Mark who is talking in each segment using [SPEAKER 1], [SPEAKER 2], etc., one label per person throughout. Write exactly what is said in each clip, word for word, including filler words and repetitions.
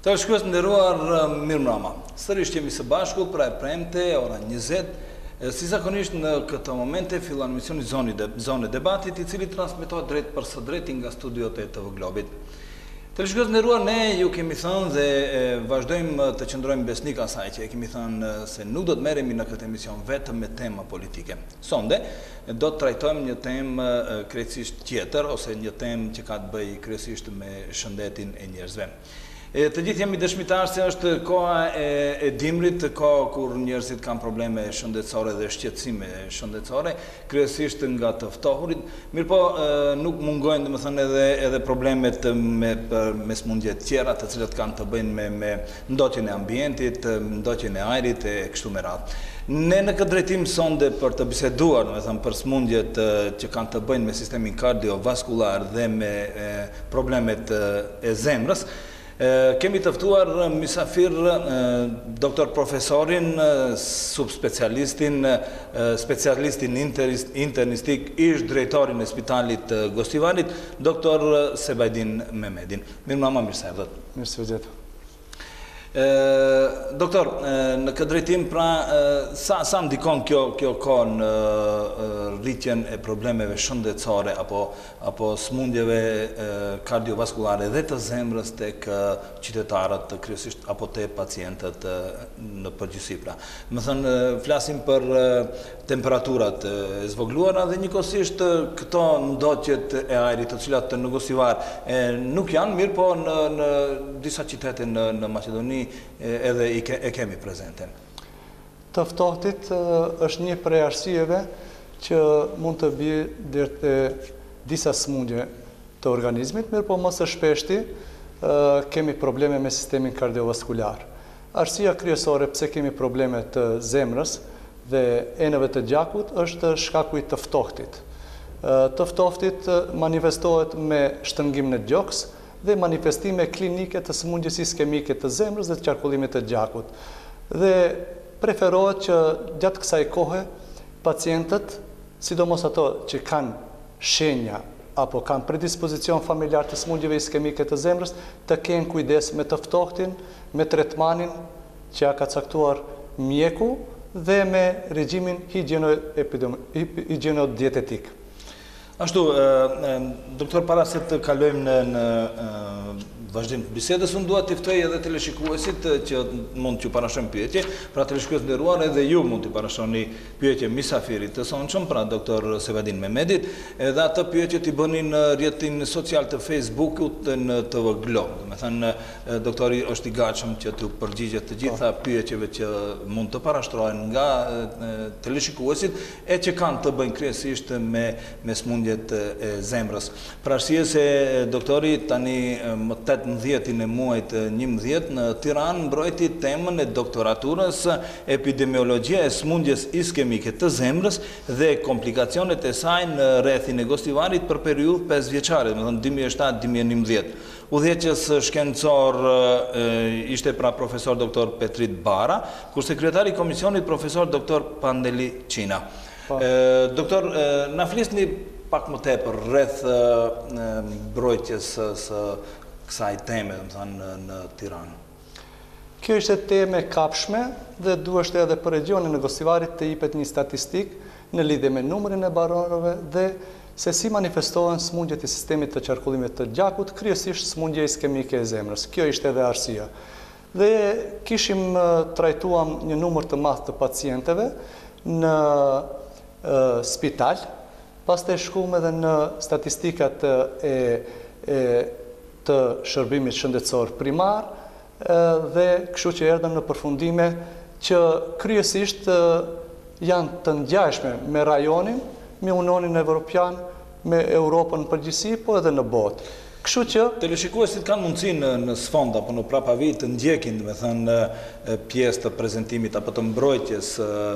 [SPEAKER 1] Të shkues nderuar, mirëmbrëma. Sërish jemi së bashku pra e premte, ora njëzet. Si zakonisht në këtë momente fillan misioni Zone Debatit, i cili transmetohet drejt për së drejti nga studiot e T V Globit. Të shkues nderuar, ne ju kemi thënë dhe vazhdojmë të qëndrojmë besnik asaj që e kemi thënë se nuk do të merremi në këtë emision vetëm me tema politike. Sonde do të trajtojmë një temë krejtësisht tjetër ose një temë që ka të bëjë kryesisht me shëndetin e njerëzve. Të gjithë jemi dëshmitarë se është koha e dimrit, koha kur njerëzit kanë probleme shëndetësore dhe shqetësime shëndetësore, kryesisht nga të ftohurit, mirë po nuk mungojnë dhe më thënë edhe, edhe problemet me, me smundje tjera të cilat kanë të bëjnë me, me ndotjen e ambientit, ndotjen e ajrit e kështu me radhë. Ne në këtë drejtim sonde për të biseduar, me thëmë, për smundjet që kanë të bëjnë me sistemin kardiovaskular dhe me problemet e zemrës, kemi tëftuar mysafir doktor profesorin, subspecialistin, specialistin internistik, ish drejtorin e spitalit Gostivarit, doktor Sebajdin Mehmedin. Mirë mama, mirë se erdhët.
[SPEAKER 2] Mirë se vëgjetë.
[SPEAKER 1] Doktor, në këtë drejtim, pra, sa, sa ndikon kjo, kjo ko në rritjen e problemeve shëndetësore apo, apo smundjeve kardiovaskulare dhe të zemrës tek qytetarët kryesisht apo te pacientët në përgjithësi, pra. Më thënë, flasim për temperaturat e zvogluara dhe njëkohësisht këto ndotjet e ajrit të cilat në Gostivar nuk janë mirë, po në, në disa qytete në, në Maqedoni edhe e kemi prezente.
[SPEAKER 2] Të ftohtit është një prej arsyeve që mund të bie deri te disa smundje të organizmit, mirë po më së shpeshti kemi probleme me sistemin kardiovaskular. Arsyeja kryesore pse kemi probleme të zemrës dhe enëve të gjakut është shkaku i të ftohtit. Të ftohtit manifestohet me shtrëngim në gjoks dhe manifestime klinike të smundjes iskemike të zemrës dhe të qarkullimit të gjakut. Dhe preferohet që gjatë kësaj kohe pacientët, sidomos ato që kanë shenja apo kanë predispozicion familjar të smundjeve iskemike të zemrës, të kenë kujdes me të ftohtin, me tretmanin që ja ka caktuar mjeku dhe me regjimin higjieno-dietetik.
[SPEAKER 1] Ashtu, doktor, para se të kalojmë në, në vazhdim të bisedës, unë dua t'i ftoj edhe teleshikuesit që mund t'ju parashojmë pyetje, pra teleshikues nderuar edhe ju mund t'ju parashoni pyetje misafirit të sonshëm, pra doktor Sebajdin Mehmedit, edhe atë pyetje t'i bëni në rrjetin social të Facebookut në T V Glob. Do të thënë, doktori është i gatshëm që t'ju përgjigjet të gjitha pyetjeve që mund të parashtrohen nga teleshikuesit e që kanë të bëjnë kryesisht me, me smundjet e zemrës. Pra arsye se doktori tani më tetëmbëdhjetin e muajit njëmbëdhjetë në Tiranë mbrojti temën e doktoraturës epidemiologjia e smundjes iskemike të zemrës dhe komplikacionet e saj në rrethin e Gostivarit për periudhë pesëvjeçare, do të thënë dy mijë e shtatë dy mijë e njëmbëdhjetë. Udhëheqës shkencor ishte pra profesor doktor Petrit Bara, kur sekretari i komisionit profesor doktor Pandeli Qina. Doktor, na flisni pak më tepër rreth mbrojtjes së kësaj teme, do të thënë, në Tiranë.
[SPEAKER 2] Kjo ishte temë e kapshme dhe duhet edhe për regionin e Gostivarit të jepet një statistik në lidhje me numrin e banorëve dhe se si manifestohen smundjet e sistemit të qarkullimit të gjakut, kryesisht smundja iskemike e zemrës. Kjo ishte edhe arsyeja. Dhe kishim trajtuam një numër të madh të pacientëve në uh, spital, pastaj shkuam edhe në statistikat e, e të shërbimit shëndetësor primar dhe kështu që erdhëm në përfundime që kryesisht janë të ngjashme me rajonin, me Unionin Evropian, me Europën në përgjithësi, po edhe në botë. Kështu që
[SPEAKER 1] teleshikuesit kanë mundësi në, në sfond apo në prapavi të ndjekin, do të thënë, pjesë të prezantimit apo të mbrojtjes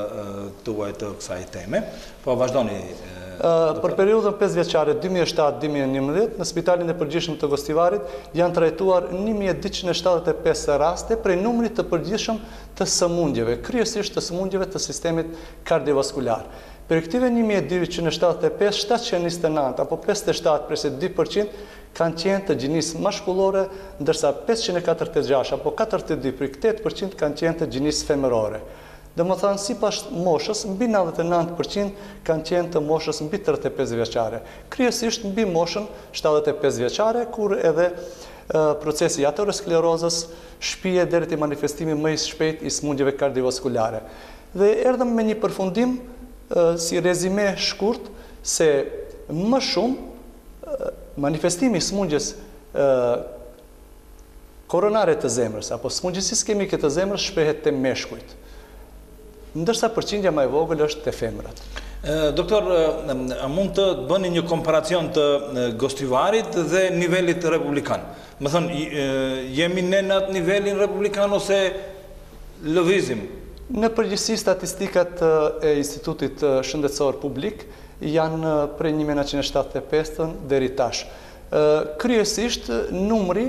[SPEAKER 1] tuaj të kësaj teme. Po vazhdoni.
[SPEAKER 2] Uh, për periudhën pesëvjeçare dy mijë e shtatë dy mijë e njëmbëdhjetë në Spitalin e Përgjithshëm të Gostivarit janë trajtuar një mijë e dyqind e shtatëdhjetë e pesë raste prej numrit të përgjithshëm të sëmundjeve, kryesisht të sëmundjeve të sistemit kardiovaskular. Për këtive një mijë e dyqind e shtatëdhjetë e pesë, shtatëqind e njëzet e nëntë apo pesëdhjetë e shtatë presë dy përqind kanë qenë të gjinisë mashkullore, ndërsa pesëqind e katërdhjetë e gjashtë apo katërdhjetë e dy për tetë përqind kanë qenë të gjinisë femërore. Dhe më thanë, si pas moshës, mbi nëntëdhjetë e nëntë përqind kanë qenë të moshës mbi tridhjetë e pesë vjeçare. Kryesisht mbi moshën shtatëdhjetë e pesë vjeçare, kur edhe uh, procesi i aterosklerozës shpije deri te manifestimi më i shpejt i smundjeve kardiovaskulare. Dhe erdhëm me një përfundim uh, si rezime shkurt se më shumë uh, manifestimi i smundjes uh, koronare të zemrës apo smundjes iskemike të zemrës shpehet te meshkujt, ndërsa përqindja më e vogël është te femrat.
[SPEAKER 1] Doktor, a mund të bëni një komparacion të Gostivarit dhe nivelit republikan? Më thënë, jemi ne në atë nivelin republikan ose lëvizim?
[SPEAKER 2] Në përgjithësi, statistikat e Institutit Shëndetësor Publik janë prej një mijë e nëntëqind e shtatëdhjetë e pesë deri tash. Kryesisht numri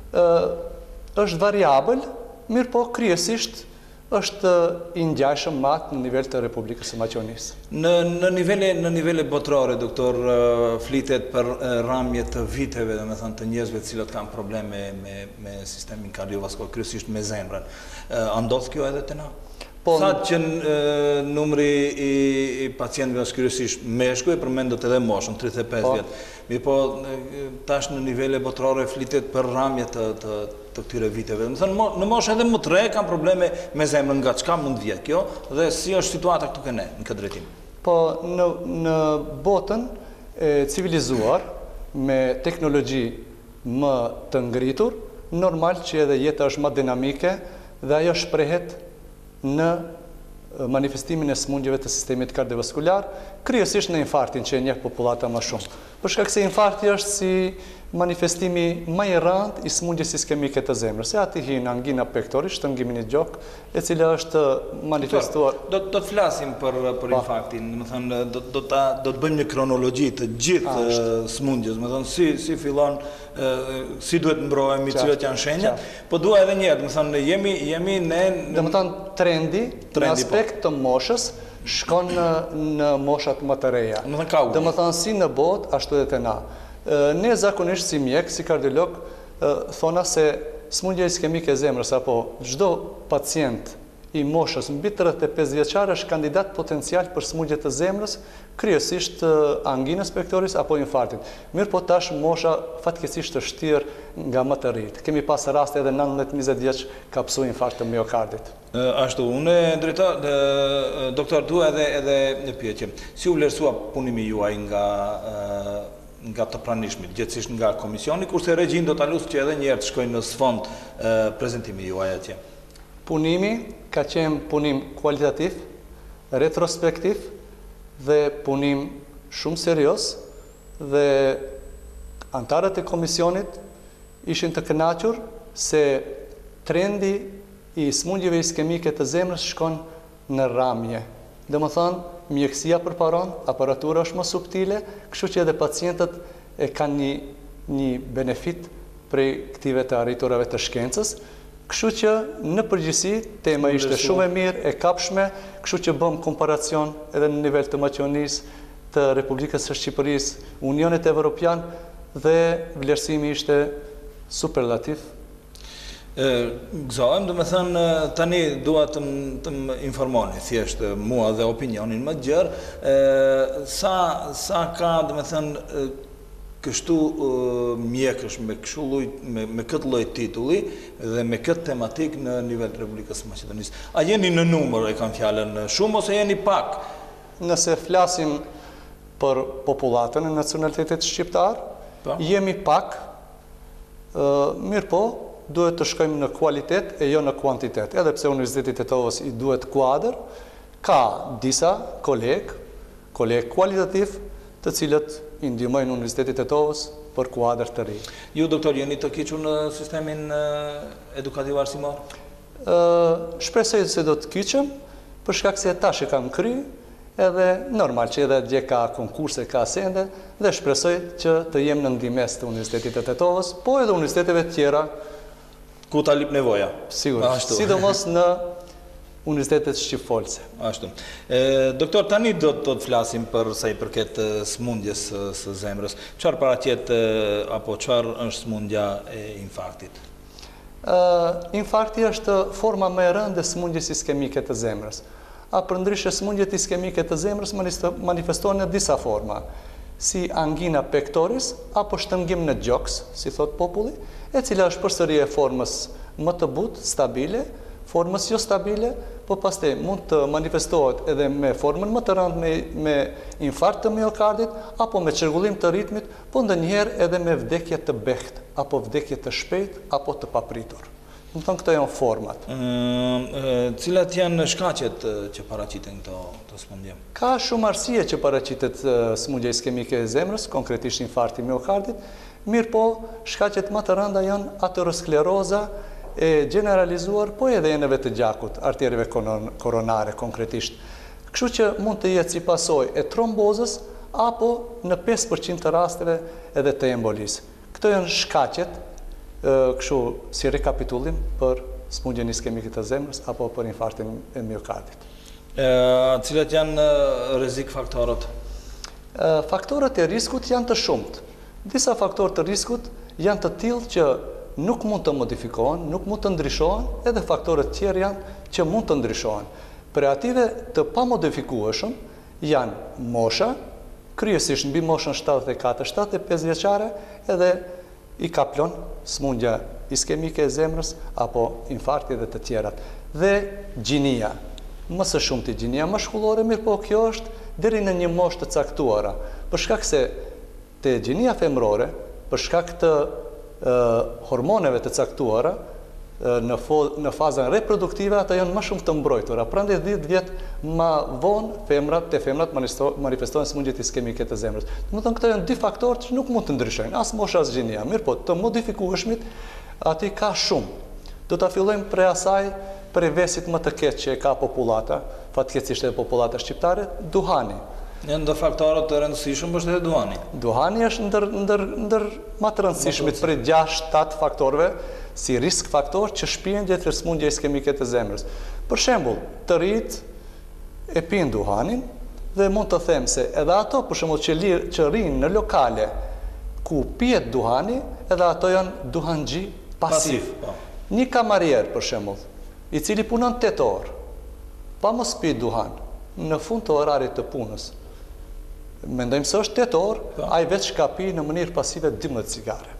[SPEAKER 2] është variabël, mirë po kryesisht është i ngjashëm me atë në nivel të Republikës së Maqedonisë.
[SPEAKER 1] Në në nivele në nivele botërore, doktor, flitet për rrëmje të viteve, domethënë të njerëzve të cilët kanë probleme me me sistemin kardiovaskular, kryesisht me zemrën. A ndodh kjo edhe te na? Po, sa që e, numri i, i pacientëve është kryesisht meshkuj, përmendët edhe moshën, tridhjetë e pesë po. vjet. Mirë po, tash në nivele botërore flitet për rrëmje të, të, të këtyre viteve. Më thënë, në moshë edhe më të re kanë probleme me zemrën, nga çka mund vjet kjo, dhe si është situata këtu ke ne në këtë drejtim?
[SPEAKER 2] Po, në, në botën e civilizuar, me teknologji më të ngritur, normal që edhe jeta është më dinamike dhe ajo shprehet në manifestimin e smundjeve të sistemit kardiovaskular, kryesisht në infarktin që e njeh popullata më shumë. Për shkak se infarkti është si manifestimi më i rëndë i smundjes iskemike të zemrës. Se aty hin angina pectoris, shtrëngimin i gjok, e cila është manifestuar.
[SPEAKER 1] Do do të flasim për për infarktin, domethënë do do ta do të bëjmë një kronologji të gjithë smundjes, domethënë si si fillon, si duhet mbrohemi, cilat janë shenjat, po dua edhe një herë, domethënë jemi jemi ne
[SPEAKER 2] domethënë trendi në aspekt të moshës shkon në, në moshat më të reja. Domethënë si në botë ashtu edhe te na. Ne zakonisht si mjek, si kardiolog, thona se smundja iskemike e zemrës apo çdo pacient i moshës mbi tridhjetë e pesë vjeçare është kandidat potencial për smundje të zemrës, kryesisht anginës pectoris apo infarktit. Mirë po tash mosha fatkeqësisht është shtirë nga më të rritë. Kemi pas raste edhe nëntëdhjetë njëzet vjeç ka psu infarkt të miokardit.
[SPEAKER 1] Ashtu, unë drejtor, doktor, dua edhe edhe një pyetje. Si u vlerësua punimi juaj nga nga të pranishmit, gjithësisht nga komisioni, kurse regjin do ta lusë që edhe njerë të shkojnë në sfond prezentimi juaj atje?
[SPEAKER 2] Punimi ka qenë punim kualitativ, retrospektiv dhe punim shumë serios dhe antarët e komisionit ishin të kënaqur se trendi i smundjeve iskemike të zemrës shkon në rrëmje. Domethënë, mjekësia përparon, aparatura është më subtile, kështu që edhe pacientët e kanë një, një benefit prej këtive të arriturave të shkencës, kështu që në përgjithësi tema ishte shumë e mirë, e kapshme, kështu që bëm komparacion edhe në nivel të Maqedonisë, të Republikës së Shqipërisë, Unionit Evropian dhe vlerësimi ishte superlativ.
[SPEAKER 1] Gëzohem, do me thënë, tani dua të më informoni, thjesht mua dhe opinionin më gjerë, sa, sa ka, do me thënë, kështu mjekësh me, me, me këtë lloj titulli dhe me këtë tematik në nivel të Republikës së Maqedonisë. A jeni në numër, e kam fjalën, shumë ose jeni pak?
[SPEAKER 2] Nëse flasim për popullatën e nacionalitetit shqiptar, pa? Jemi pak, mirë po, duhet të shkojmë në kualitet e jo në kuantitet. Edhe pse Universiteti Tetovës i duhet kuadër, ka disa kolegë, kolegë kualitativ, të cilët i ndihmojnë Universitetit Tetovës për kuadër të ri.
[SPEAKER 1] Ju, doktor, jeni të kyçur në sistemin edukativ arsimor?
[SPEAKER 2] Shpresoj se do të kyçem, për shkak se tash e kam kry, edhe normal që edhe dje ka konkurse, ka asende, dhe shpresoj që të jem në ndihmes të Universitetit të Tetovës, po edhe universiteteve tjera
[SPEAKER 1] ku ta lip nevoja.
[SPEAKER 2] Sigurisht, sidomos në Universitetet Shqifolse.
[SPEAKER 1] Ashtu. E, doktor, tani do të të flasim për sa i përket e, smundjes së, së zemrës. Çfarë paraqet e, apo çfarë është smundja e infarktit?
[SPEAKER 2] Uh, infarkti është forma më e rëndë e smundjes iskemike të zemrës. A përndryshe smundjet iskemike të zemrës manifestohen në disa forma, si angina pectoris apo shtëngim në gjoks, si thot populli, e cila është përsëri e formës më të butë, stabile, formës jo stabile, po pastaj mund të manifestohet edhe me formën më të rëndë me, me infarkt të miokardit, apo me çrregullim të ritmit, po ndonjëherë edhe me vdekje të behtë, apo vdekje të shpejtë, apo të papritur. Më thonë, këto janë format.
[SPEAKER 1] Mm, cilat janë shkaqet që paraqiten këto, këto smundje?
[SPEAKER 2] Ka shumë arsye që paraqitet smundja iskemike e zemrës, konkretisht infarkti miokardit, mirë po, shkaqet më të rënda janë ateroskleroza e generalizuar, po edhe enëve të gjakut, arterieve koronare konkretisht. Kështu që mund të jetë si pasojë e trombozës, apo në pesë përqind të rasteve edhe të embolisë. Këto janë shkaqet, kështu si rekapitullim për smundjen iskemike të zemrës apo për infarktin e miokardit.
[SPEAKER 1] E, cilat janë rrezik faktorët?
[SPEAKER 2] E, faktorët e riskut janë të shumtë. Disa faktorë të riskut janë të tillë që nuk mund të modifikohen, nuk mund të ndryshohen, edhe faktorët tjerë janë që mund të ndryshohen. Për ative të pa modifikueshëm janë mosha, kryesisht mbi moshën shtatëdhjetë e katër shtatëdhjetë e pesë vjeçare, edhe i kaplon smundja iskemike e zemrës apo infarkti dhe të tjerat. Dhe gjinia, më së shumti gjinia mashkullore, mirë po kjo është deri në një moshë të caktuara, për shkak se te gjinia femrore, për shkak të hormoneve të caktuara në, në fazën reproduktive, ata janë më shumë të mbrojtura. Prandaj dhjetë vjet më vonë femrat, te femrat manifestohen smundjet iskemike të zemrës. Domethënë këto janë dy faktorë që nuk mund të ndryshojnë, as mosha as gjinia. Mirë po, të modifikueshmit aty ka shumë. Do ta fillojmë prej asaj, prej vesit më të keq që e ka popullata, fatkeqësisht edhe popullata shqiptare, duhani.
[SPEAKER 1] Janë ndër faktorët të rëndësishëm është edhe duhani.
[SPEAKER 2] Duhani është ndër, ndër, ndër më të rëndësishmit për gjashtë shtatë faktorëve, si risk faktor që shpihen gjetër smundja iskemike të zemrës. Për shembull, të rit e pin duhanin, dhe mund të them se edhe ato për shembull që, që rinë në lokale ku pihet duhani, edhe ato janë duhanxhi pasiv. pasiv Një kamarier për shembull, i cili punon tetë orë, pa mos pi duhan, në fund të orarit të punës, mendojmë se është tetë orë, ai vetë ka pi në mënyrë pasive dymbëdhjetë cigare.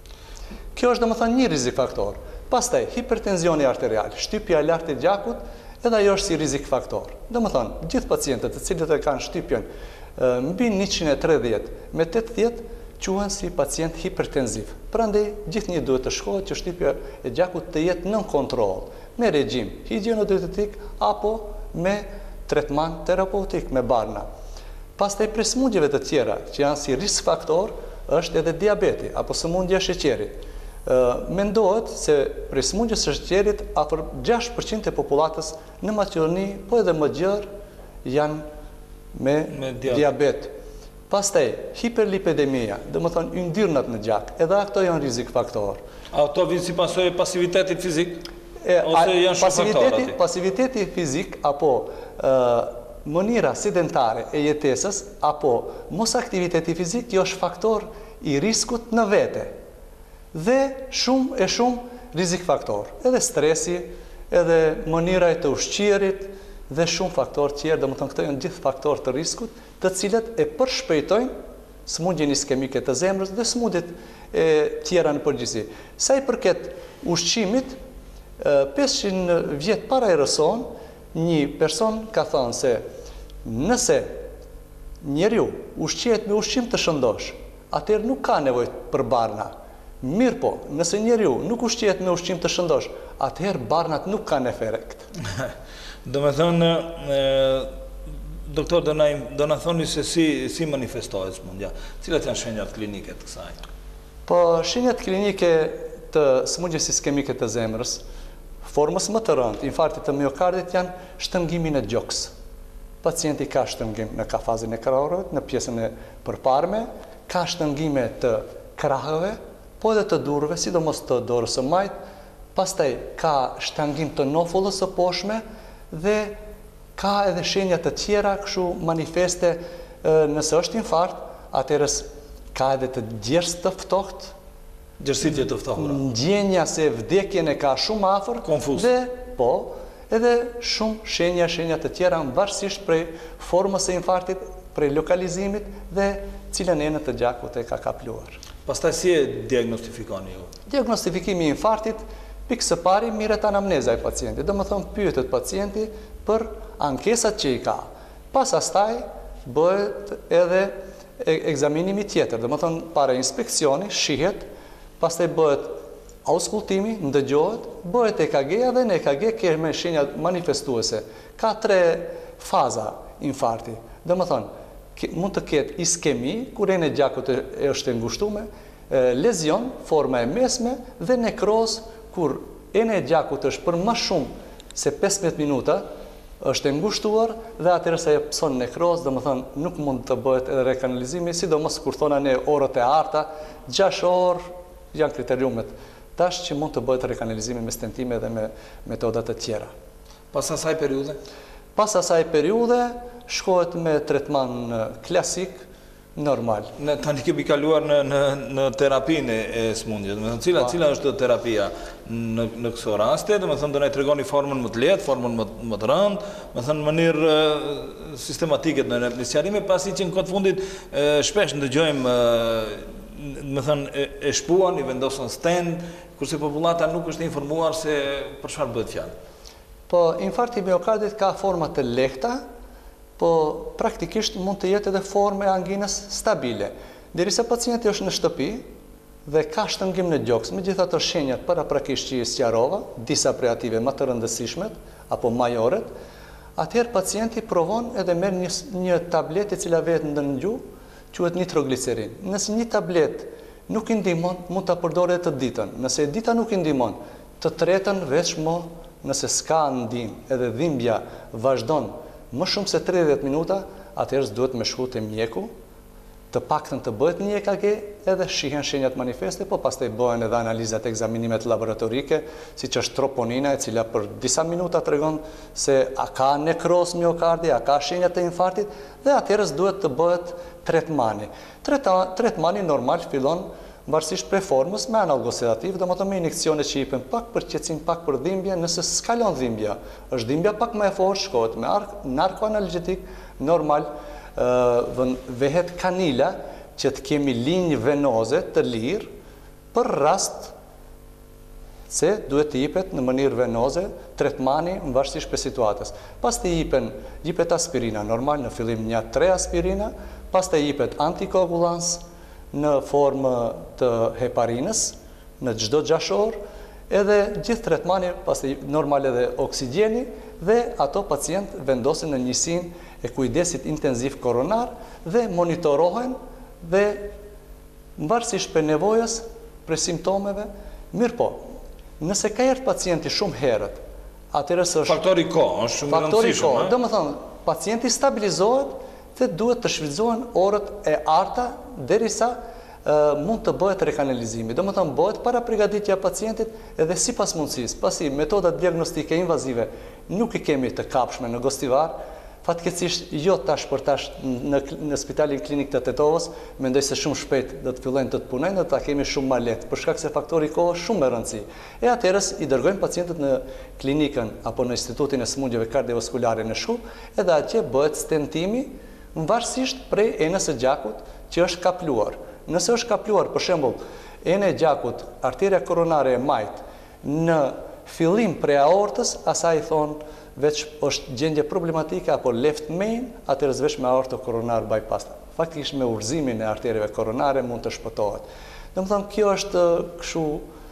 [SPEAKER 2] Kjo është domethënë një rrezik faktor. Pastaj hipertenzioni arterial, shtypja e lartë e gjakut, edhe ajo është si rrezik faktor. Domethënë, gjithë pacientët të cilët e kanë shtypjen mbi njëqind e tridhjetë me tetëdhjetë quhen si pacient hipertenziv. Prandaj gjithnjë duhet të shkohet që shtypja e gjakut të jetë nën kontroll, me regjim higjienodietetik apo me tretman terapeutik me barna. Pastaj prej smundjeve të tjera që janë si risk faktor është edhe diabeti apo sëmundja e sheqerit. Mendohet se prej smundjes së sheqerit afër gjashtë përqind e popullatës në Maqedoni, po edhe më gjerë janë me, me diabet. Pastaj hiperlipidemia, domethënë yndyrnat në gjak, edhe ato janë rrezik faktor.
[SPEAKER 1] Ato vijnë si pasojë e pasivitetit fizik?
[SPEAKER 2] E,
[SPEAKER 1] ose janë shumë faktorë aty?
[SPEAKER 2] Pasiviteti fizik apo e, mënyra sedentare e jetesës apo mos aktiviteti fizik, kjo është faktor i riskut në vete. Dhe shumë e shumë rrezik faktor. Edhe stresi, edhe mënyra e të ushqirit dhe shumë faktor tjerë, domethënë këto janë gjithë faktorë të riskut, të cilët e përshpejtojnë smundjen iskemike të zemrës dhe smundjet e tjera në përgjithësi. Sa i përket ushqimit, pesëqind vjet para Erëson, një person ka thënë se nëse njeriu ushqehet me ushqim të shëndosh, atëherë nuk ka nevojë për barna. Mirë po, nëse njeriu nuk ushqehet me ushqim të shëndosh, atëherë barnat nuk kanë efekt.
[SPEAKER 1] Do me thënë, doktor, do na, do na thoni se si, si manifestohet smundja, cilat janë shenjat klinike të kësaj?
[SPEAKER 2] Po, shenjat klinike të smundjes iskemike të zemrës, formës më të rëndë, infarktit të miokardit, janë shtëngimin e gjoks. Pacienti ka shtëngim në kafazin e krahëve, në pjesën e përparme, ka shtëngime të krahëve, po edhe të durve, sidomos të dorës së majt, pastaj ka shtëngim të nofullës së poshtme dhe ka edhe shenja të tjera kështu manifeste, nëse është infarkt, atëherës ka edhe të gjerës të ftohtë,
[SPEAKER 1] Gjersitje të ftohura.
[SPEAKER 2] Ndjenja se vdekjen e ka shumë afër,
[SPEAKER 1] Konfuz.
[SPEAKER 2] dhe po, edhe shumë shenja, shenja të tjera varësisht prej formës së infarktit, prej lokalizimit dhe cilën enë të gjakut e ka kapluar.
[SPEAKER 1] Pastaj si e diagnostifikoni ju?
[SPEAKER 2] Diagnostifikimi i infarktit, pikë së pari mirët anamneza e pacientit, do më thonë pyetet pacienti për ankesat që i ka. Pas astaj bëhet edhe ekzaminimi tjetër, do më thonë para inspekcioni, shihet, pastaj bëhet auskultimi, ndëgjohet, bëhet E K G-ja dhe në E K G ke me shenja manifestuese. Ka tre faza infarkti. Do më thonë, mund të ketë iskemi, kur ene gjakut e është e ngushtume, lezion, forma e mesme, dhe nekroz, kur ene gjakut është për më shumë se pesëmbëdhjetë minuta, është e ngushtuar dhe atëherë se pëson nekroz, dhe më thënë, nuk mund të bëhet edhe rekanalizimi, sidomos kur thona ne orët e arta, gjashtë orë janë kriteriumet tash që mund të bëhet rekanalizimi me stentime dhe me metodat të tjera.
[SPEAKER 1] Pas asaj periude?
[SPEAKER 2] Pas asaj periude, shkohet me tretman klasik, normal.
[SPEAKER 1] Ne tani kemi kaluar në në në terapinë e smundjes. Do të thënë cila cila është terapia në në këto raste, do të thënë do na tregoni formën më të lehtë, formën më më të rëndë, do të thënë në mënyrë sistematike në sqarime, pasi që në kohë fundit shpesh ndëgjojmë më thënë e, e shpuan, i vendosën stent, kurse popullata nuk është informuar se për çfarë bëhet fjalë.
[SPEAKER 2] Po, infarkti miokardit ka forma të lehta, po praktikisht mund të jetë edhe forme anginës stabile. Derisa pacienti është në shtëpi dhe ka shtrëngim në gjoks, me gjitha të shenjat paraprakisht që i sqarova, disa prej ative më të rëndësishmet, apo majoret, atëherë pacienti provon edhe merr një, një tabletë e cila vetë në gjuhë, quhet nitroglicerin. Nëse një tablet nuk i ndihmon, mund ta përdorë të ditën. Nëse dita nuk i ndihmon, të tretën veç mo, nëse s'ka ndihmë, edhe dhimbja vazhdon më shumë se tridhjetë minuta, atëherë duhet me shku te mjeku, të paktën të bëhet një E K G, edhe shihen shenjat manifeste, po pastaj bëhen edhe analizat, ekzaminimet laboratorike, siç është troponina, e cila për disa minuta tregon se a ka nekroz miokardi, a ka shenjat e infarktit, dhe atëherë duhet të bëhet tretmani. Tretmani normal fillon varësisht prej formës me analgosedativ, do më të me injekcione që jipen pak për qetësim, pak për dhimbje, nëse s'kalon dhimbja, është dhimbja pak më e fortë, shkohet me narkoanalgjetik, normal, vehet kanila që të kemi linjë venoze të lirë për rast se duhet të jipet në mënyrë venoze tretmani në varësisht për situatës. Pas të jipen, jipet aspirina, normal në fillim një tre aspirina, pas të jipet antikoagulans në formë të heparinës, në çdo gjashtë orë, edhe gjithë tretmani, pas të normal edhe oksigeni, dhe ato pacient vendosen në njësin e kujdesit intenziv koronar dhe monitorohen dhe varësisht për nevojës, për simptomeve, mirë po, nëse ka erdhur pacienti shumë herët, atëherë është
[SPEAKER 1] faktori kohë, është shumë i rëndësishëm.
[SPEAKER 2] Do të thonë, pacienti stabilizohet dhe duhet të shfrytëzohen orët e arta derisa uh, mund të bëhet rekanalizimi. Do të thonë, bëhet para përgatitja e pacientit edhe sipas mundësisë, pasi metodat diagnostike invazive nuk i kemi të kapshme në Gostivar. Fatkeqësisht jo tash për tash në, në spitalin klinik të Tetovës, mendoj se shumë shpejt do të fillojnë të të punojnë dhe ta kemi shumë më lehtë, për shkak se faktori kohë shumë me rëndësi. E atëherës i dërgojmë pacientët në klinikën apo në Institutin e Smundjeve Kardiovaskulare në Shkup, edhe atje bëhet stentimi varësisht prej enës së gjakut që është kapluar. Nëse është kapluar, për shembull, ena e gjakut, arteria koronare e majt në fillim prej aortës, asaj thonë veç është gjendje problematike apo left main, atëherë veç me aorto koronar bypass. Faktikisht me urzimin e arterieve koronare mund të shpëtohet. Domethënë kjo është kështu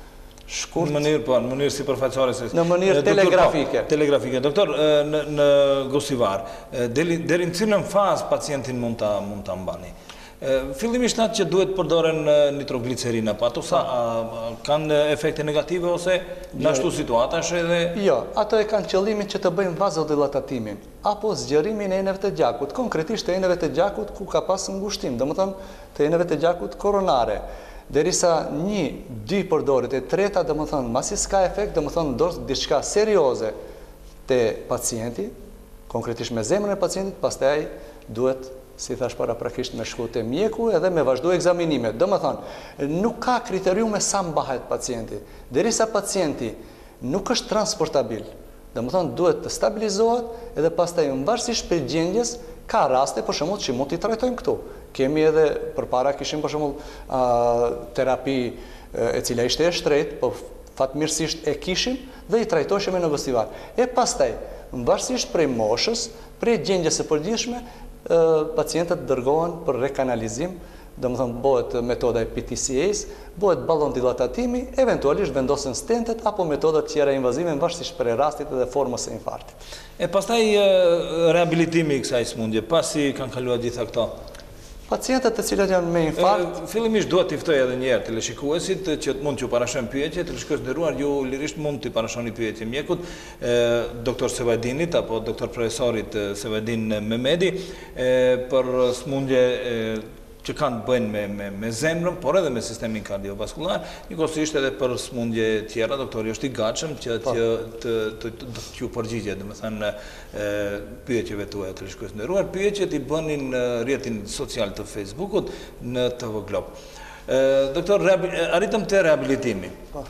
[SPEAKER 2] shkurt
[SPEAKER 1] në mënyrë po, në mënyrë sipërfaqësore se
[SPEAKER 2] në mënyrë telegrafike.
[SPEAKER 1] Telegrafike. Doktor, në në Gostivar, deri deri në cilën fazë pacientin mund ta mund ta mbani? Fillimisht atë që duhet përdoren nitroglicerina, po ato sa a, kanë efekte negative ose në ashtu situata është edhe...
[SPEAKER 2] Jo, ato e kanë qëllimin që të bëjnë vazodilататиmin, apo zgjerimin e enëve të gjakut, konkretisht të enëve të gjakut ku ka pas ngushtim, domethënë të enëve të gjakut koronare. Derisa një, dy përdoret, e treta domethënë masi s'ka efekt, domethënë dorë diçka serioze te pacienti, konkretisht me zemrën e pacientit, pastaj duhet, si thash para prakisht, me shku te mjeku edhe me vazhdu ekzaminimet. Do më thonë, nuk ka kriteriume sa mbahet pacienti. Derisa pacienti nuk është transportabil, do më thonë, duhet të stabilizohet edhe pastaj në varësisht për gjendjes, ka raste për shembull që mund t'i trajtojmë këtu. Kemi edhe përpara kishim për shembull terapi e cila ishte e shtret, po fatmirësisht e kishim dhe i trajtoheshim në Gostivar. E pastaj, në varësisht prej moshës, prej gjendjes së përditshme, pacientët dërgohen për rekanalizim, do më thëmë bëhet metoda e P T C A-s, bëhet ballon dilatatimi, eventualisht vendosen stentet apo metodat tjera invazive në varësisht për rastit dhe formës e infarktit.
[SPEAKER 1] E pastaj rehabilitimi i kësaj sëmundje, pasi kanë kaluar gjitha këto?
[SPEAKER 2] Pacientët të cilët janë me infarkt,
[SPEAKER 1] fillimisht duhet t'i ftoj edhe një herë teleshikuesit që mund t'ju parashojnë pyetje, teleshikues nderuar, ju lirisht mund t'i parashoni pyetje mjekut, doktor Sevajdinit apo doktor profesorit Sevajdin Mehmedi, për sëmundje që kanë të bëjnë me, me, me zemrën, por edhe me sistemin kardiovaskular, njëkohësisht edhe për sëmundje tjera, doktori është i gatshëm që të, të, të, të t'ju përgjigje, dhe me thënë pyetjeve tuaja të shkues nderuar, pyetjet i bënin në rrjetin social të Facebookut në T V Glob. Doktor, arritëm të rehabilitimi.
[SPEAKER 2] Po.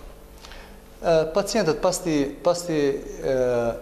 [SPEAKER 2] Pacientët pas ti, pas ti e,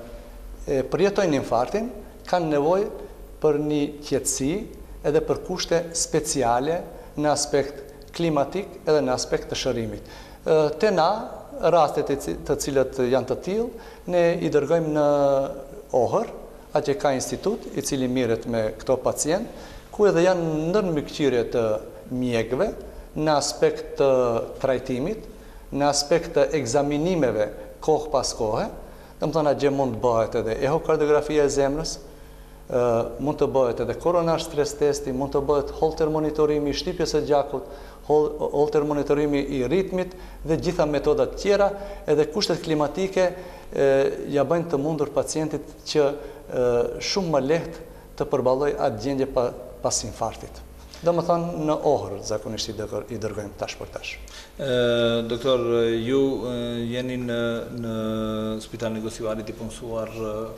[SPEAKER 2] e, përjetojnë infarktin, kanë nevojë për një qetësi edhe për kushte speciale në aspekt klimatik edhe në aspekt të shërimit. Te na, rastet të cilët janë të tillë, ne i dërgojmë në Ohër, atje ka institut i cili mirret me këto pacient, ku edhe janë ndërmikqyrje të mjekëve në aspekt të trajtimit, në aspekt të ekzaminimeve kohë pas kohe, dhe më thonë atje mund të bëhet edhe ehokardiografia e zemrës, Uh, mund të bëhet edhe koronar stres testi, mund të bëhet holter monitorimi i shtypjes së gjakut, holter monitorimi i ritmit dhe gjitha metodat tjera, edhe kushtet klimatike uh, ja bëjnë të mundur pacientit që uh, shumë më lehtë të përballojë atë gjendje pa, pas infarktit. Dhe më thonë në Ohër, zakonisht i dërgojmë tash për tash.
[SPEAKER 1] E, doktor, ju e, jeni në, në spitalin e Gostivarit i punësuar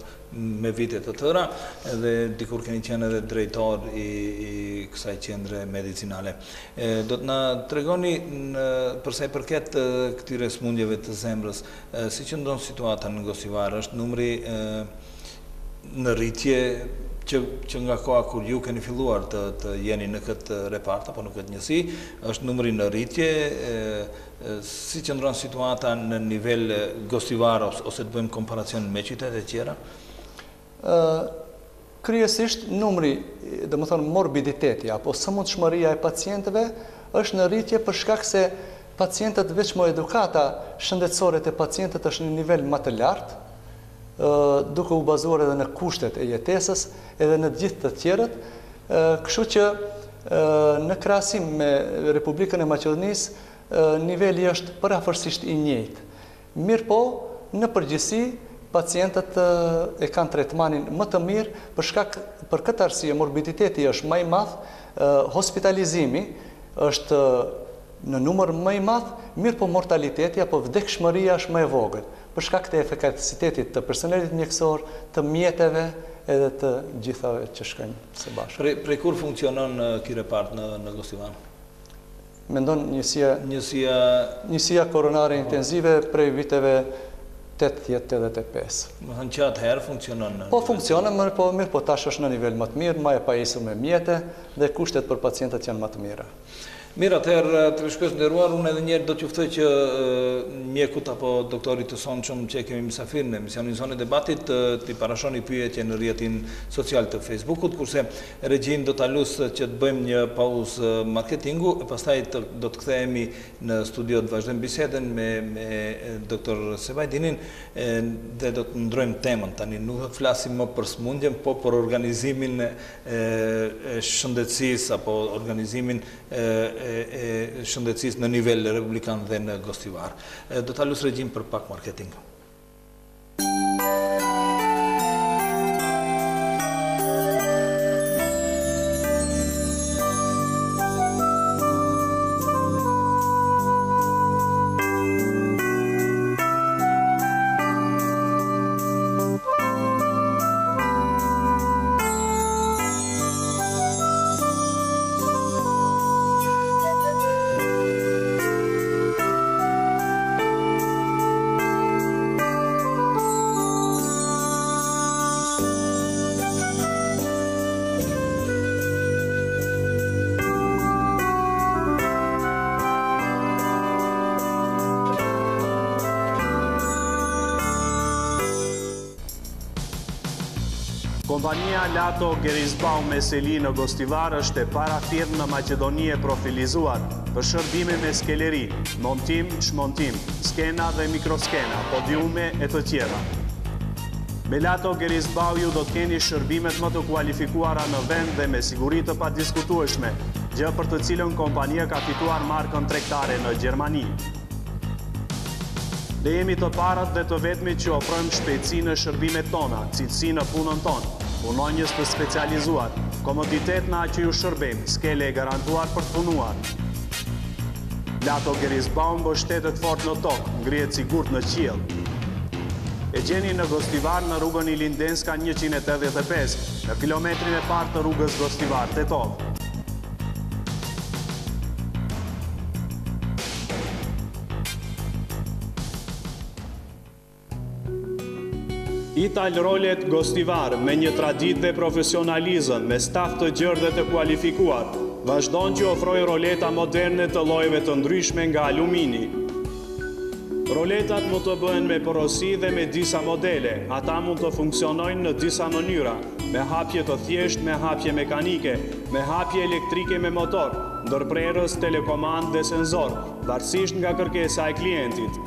[SPEAKER 1] me vite të tëra, edhe dikur keni qenë edhe drejtor i, i kësaj qendre medicinale. E, do të na tregoni në, përsa i përket këtyre sëmundjeve të zemrës, e, si që ndonë situata në Gostivar, është numri e, në rritje, Që, që nga koha kur ju keni filluar të, të jeni në këtë repart apo në këtë njësi, është numri në rritje, e, e, si qëndron situata në nivel Gostivar ose, ose të bëjmë komparacion me qytetet e tjera?
[SPEAKER 2] Kryesisht numri, dhe më thonë morbiditeti apo sëmundshmëria e pacientëve është në rritje për shkak se pacientët veç më edukata shëndetësore të pacientët është në nivel më të lartë, duke u bazuar edhe në kushtet e jetesës edhe në gjithë të tjerët, kështu që në krahasim me Republikën e Maqedonisë niveli është përafërsisht i njëjtë. Mirë po, në përgjithësi pacientët e kanë tretmanin më të mirë për shkak për këtë arsye morbiditeti është më i madh, hospitalizimi është në numër më i madh, mirë po mortaliteti apo vdekshmëria është më e vogël, për shkak të efikasitetit të personelit mjekësor, të mjeteve edhe të gjithave që shkojnë së bashku.
[SPEAKER 1] Pre, prej kur funksionon ky repart në, në Gostivar?
[SPEAKER 2] Mendon njësia,
[SPEAKER 1] njësia...
[SPEAKER 2] njësia koronare intenzive prej viteve tetëdhjetë edhe pesë.
[SPEAKER 1] Më thënë që atëherë funksionon në...
[SPEAKER 2] Po funksionon, mirë po, mirë po tash është në nivel më të mirë, më e pajisur me mjete dhe kushtet për pacientët janë më të mira.
[SPEAKER 1] Mirë, atëherë, të shkues nderuar, unë edhe njerë do t'ju ftoj që mjekut apo doktorit të sonshëm që kemi mysafir në emisionin Zonë e Debatit t'i parashoni pyetje në rrjetin social të Facebookut, kurse regjin do t'alus që të bëjmë një pauzë marketingu, e pastaj të, do të kthehemi në studio të vazhdojmë bisedën me, me doktor Sevajdinin dhe do të ndrojmë temën. Tani nuk do të flasim më për sëmundjen, po për organizimin e, e shëndetësisë apo organizimin e, e shëndetësisë në nivel republikan dhe në Gostivar. Do të alus regjim për pak marketing.
[SPEAKER 3] Kompania Lato Gerizbau Meseli në Gostivar është e para firmë në Maqedoni e profilizuar për shërbime me skeleri, montim, shmontim, skena dhe mikroskena, podiume e të tjera. Me Lato Gerizbau ju do të keni shërbimet më të kualifikuara në vend dhe me siguri të padiskutueshme, gjë për të cilën kompania ka fituar markën tregtare në Gjermani. Ne jemi të parët dhe të vetmi që ofrojmë shpejtësi në shërbimet tona, cilësi në punën tonë, punonjës të specializuar, komoditet në aq që ju shërbejmë, skele e garantuar për të punuar. Lato Gerizbau mbështetet fort në tokë, ngrihet sigurt në qiell. E gjeni në Gostivar në rrugën Ilindenska njëqind e tetëdhjetë e pesë, në kilometrin e parë të rrugës Gostivar-Tetov. Ital Rolet Gostivar, me një traditë dhe profesionalizëm, me staf të gjerë dhe të kualifikuar, vazhdon që ofrojë roleta moderne të llojeve të ndryshme nga alumini. Roletat mund të bëhen me porosi dhe me disa modele, ata mund të funksionojnë në disa mënyra, me hapje të thjeshtë, me hapje mekanike, me hapje elektrike me motor, ndërprerës, telekomand dhe senzor, varësisht nga kërkesa e klientit.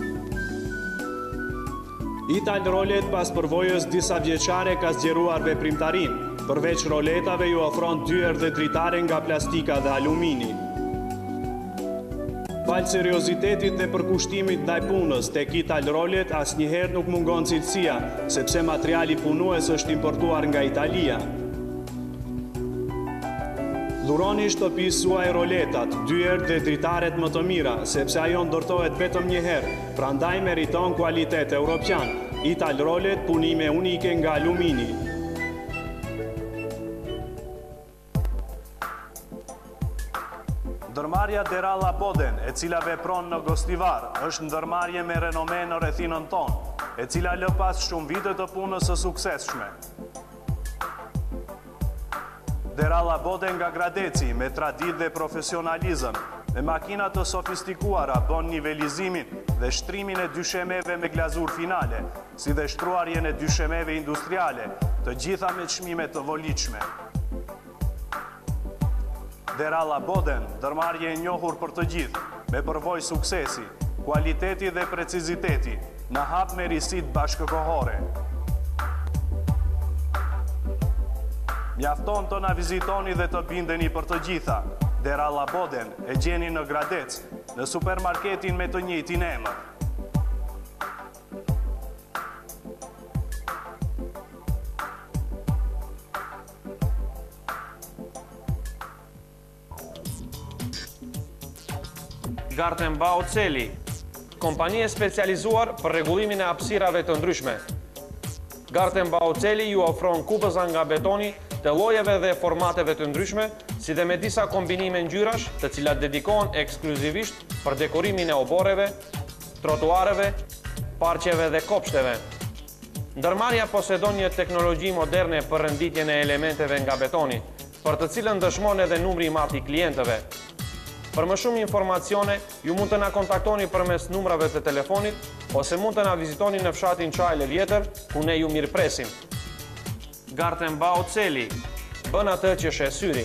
[SPEAKER 3] Ital Rolet pas përvojës disa vjeçare ka zgjeruar veprimtarin, përveç roletave ju ofron dyer dhe dritare nga plastika dhe alumini. Falë seriozitetit dhe përkushtimit ndaj punës tek Ital Rolet asnjëherë nuk mungon cilësia, sepse materiali punues është importuar nga Italia. Dhuroni shtëpisë suaj roletat, dyer dhe dritaret më të mira, sepse ajo ndërtohet vetëm një herë, prandaj meriton kualitet europian. Ital Rolet, punime unike nga alumini. Ndërmarrja Deralla Boden, e cila vepron në Gostivar, është ndërmarrje me renome në rrethinën tonë, e cila lë pas shumë vite të punës së suksesshme. Deralla Boden nga Gradeci, me traditë dhe profesionalizëm, me makina të sofistikuara bën nivelizimin dhe shtrimin e dyshemeve me glazur finale, si dhe shtruarjen e dyshemeve industriale, të gjitha me çmime të volitshme. Deralla Boden, ndërmarrje e njohur për të gjithë, me përvojë suksesi, kualiteti dhe preciziteti, në hap me risit bashkëkohore. Mjafton të na vizitoni dhe të bindeni për të gjitha. Deralla Boden e gjeni në Gradec, në supermarketin me të njëjtin emër.
[SPEAKER 4] Gartenbau Celi, kompani e specializuar për rregullimin e hapësirave të ndryshme. Gartenbau Celi ju ofron kupëza nga betoni të llojeve dhe formateve të ndryshme, si dhe me disa kombinime ngjyrash, të cilat dedikohen ekskluzivisht për dekorimin e oboreve, trotuareve, parqeve dhe kopshteve. Ndërmarrja posedon një teknologji moderne për renditjen e elementeve nga betoni, për të cilën dëshmon edhe numri i madh i klientëve. Për më shumë informacione, ju mund të na kontaktoni përmes numrave të telefonit, ose mund të na vizitoni në fshatin Çajle Vjetër, ku ne ju mirëpresim. Gartenbau Celi, bën atë që sheh syri.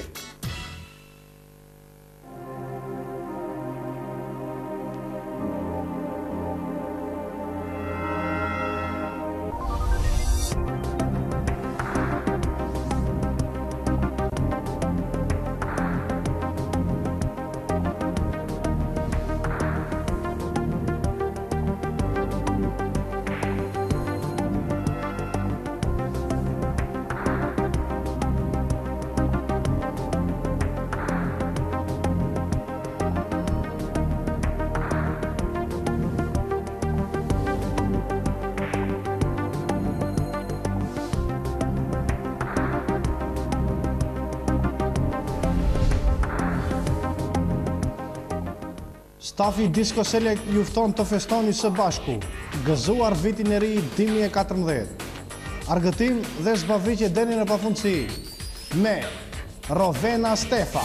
[SPEAKER 5] Stafi Disco Select ju fton të festoni së bashku, gëzuar vitin e ri dy mijë e katërmbëdhjetë. Argëtim dhe zbavitje deri në pafundësi me Rovena Stefa.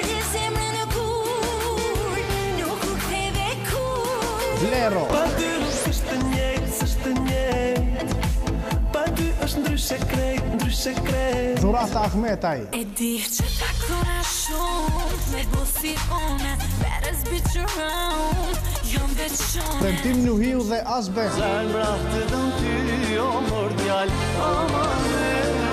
[SPEAKER 5] Vlero.
[SPEAKER 6] s'është njëjtë, s'është njëjtë. Pa ty është ndryshe krejt, ndryshe krejt.
[SPEAKER 5] Dhurata Ahmetaj.
[SPEAKER 7] E di që takona shumë, me busi une, better bitch around, jom veçune.
[SPEAKER 5] Premtim Nuhiu dhe Asbe.
[SPEAKER 6] Zemra të dëm ty, o mor djal, amane,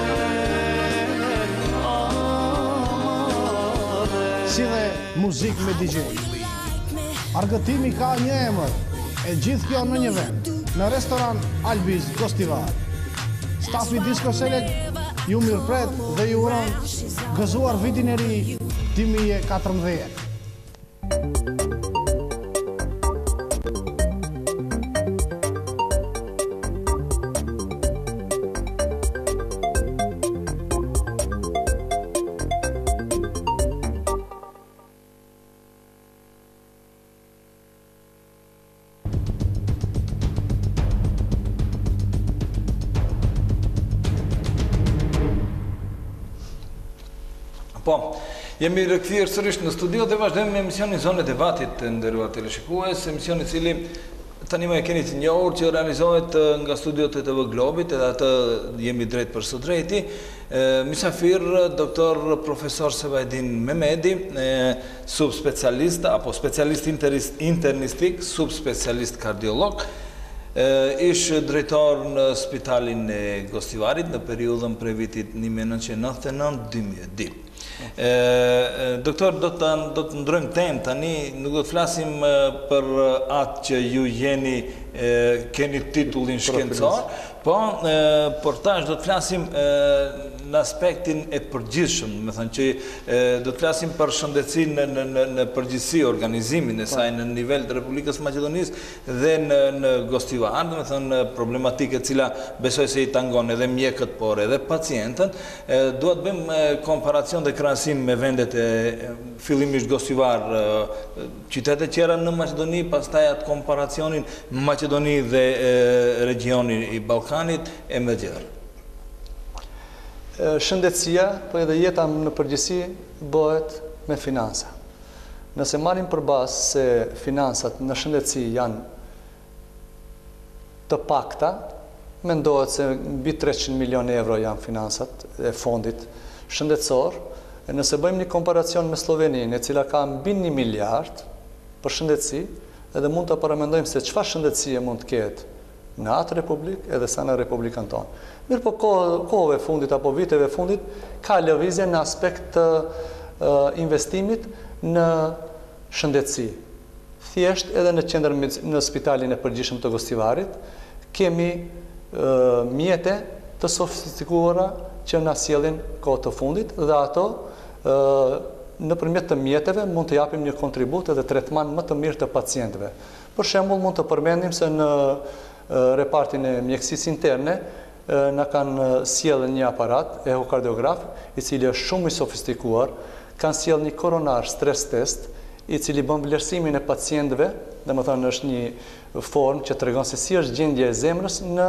[SPEAKER 6] amane.
[SPEAKER 5] Si dhe muzik me D J. Argëtimi ka një emër, e gjithë kjo në një vend, në restoran Albiz Gostivar. Stafi Disco Select ju mirëpret dhe ju uron gëzuar vitin e ri dy mijë e katërmbëdhjetë.
[SPEAKER 1] Po, jemi rikthyer sërish në studio dhe vazhdojmë me emisionin Zonë e Debatit, nderuar teleshikues, emisioni i cili tani më e keni të njohur që realizohet nga studiot e T V Globit, edhe atë jemi drejt për së drejti. Mysafir doktor profesor Sebajdin Mehmedi, subspecialist apo specialist internistik, subspecialist kardiolog, ish drejtor në spitalin e Gostivarit në periudhën prej vitit një mijë e nëntëqind e nëntëdhjetë e nëntë deri në dy mijë e dy. Doktor, do të, do të ndrojmë temë tani, nuk do të flasim për atë që ju jeni, keni titullin shkencor, po, por tash do të flasim në aspektin e përgjithshëm, me thënë që do të flasim për shëndetësinë në, në, në përgjithësi, organizimin e saj në nivel të Republikës Maqedonisë dhe në, në Gostivar, me thënë problematike cila besoj se i tangon edhe mjekët, por edhe pacientën, duhet bëjmë komparacion dhe krahasim me vendet e fillimisht Gostivar, qytete tjera në Maqedoni, pastaj atë komparacionin Maqedoni dhe regioni i Ballkanit e më gjithë.
[SPEAKER 2] Shëndetësia, po edhe jeta në përgjithësi bëhet me financa. Nëse marrim përbas se finansat në shëndetësi janë të pakta, mendohet se mbi treqind milion euro janë finansat e fondit shëndetësor. Nëse bëjmë një komparacion me Sloveninë, e cila ka mbi një miliard për shëndetësi, edhe mund të paramendojmë se çfarë shëndetësie mund të ketë në atë republik edhe sa në republikën tonë. Mirë po kohëve fundit apo viteve fundit ka lëvizje në aspekt të uh, investimit në shëndetësi. Thjesht edhe në qendër në spitalin e përgjithshëm të Gostivarit kemi uh, mjete të sofistikuara që na sjellin kohë të fundit dhe ato uh, nëpërmjet të mjeteve mund të japim një kontribut edhe tretman më të mirë të pacientëve. Për shembull mund të përmendim se në repartin e mjekësisë interne na kanë sjellë një aparat ehokardiograf i cili është shumë i sofistikuar, kanë sjellë një koronar stres test i cili bën vlerësimin e pacientëve, domethënë është një formë që tregon se si është gjendja e zemrës në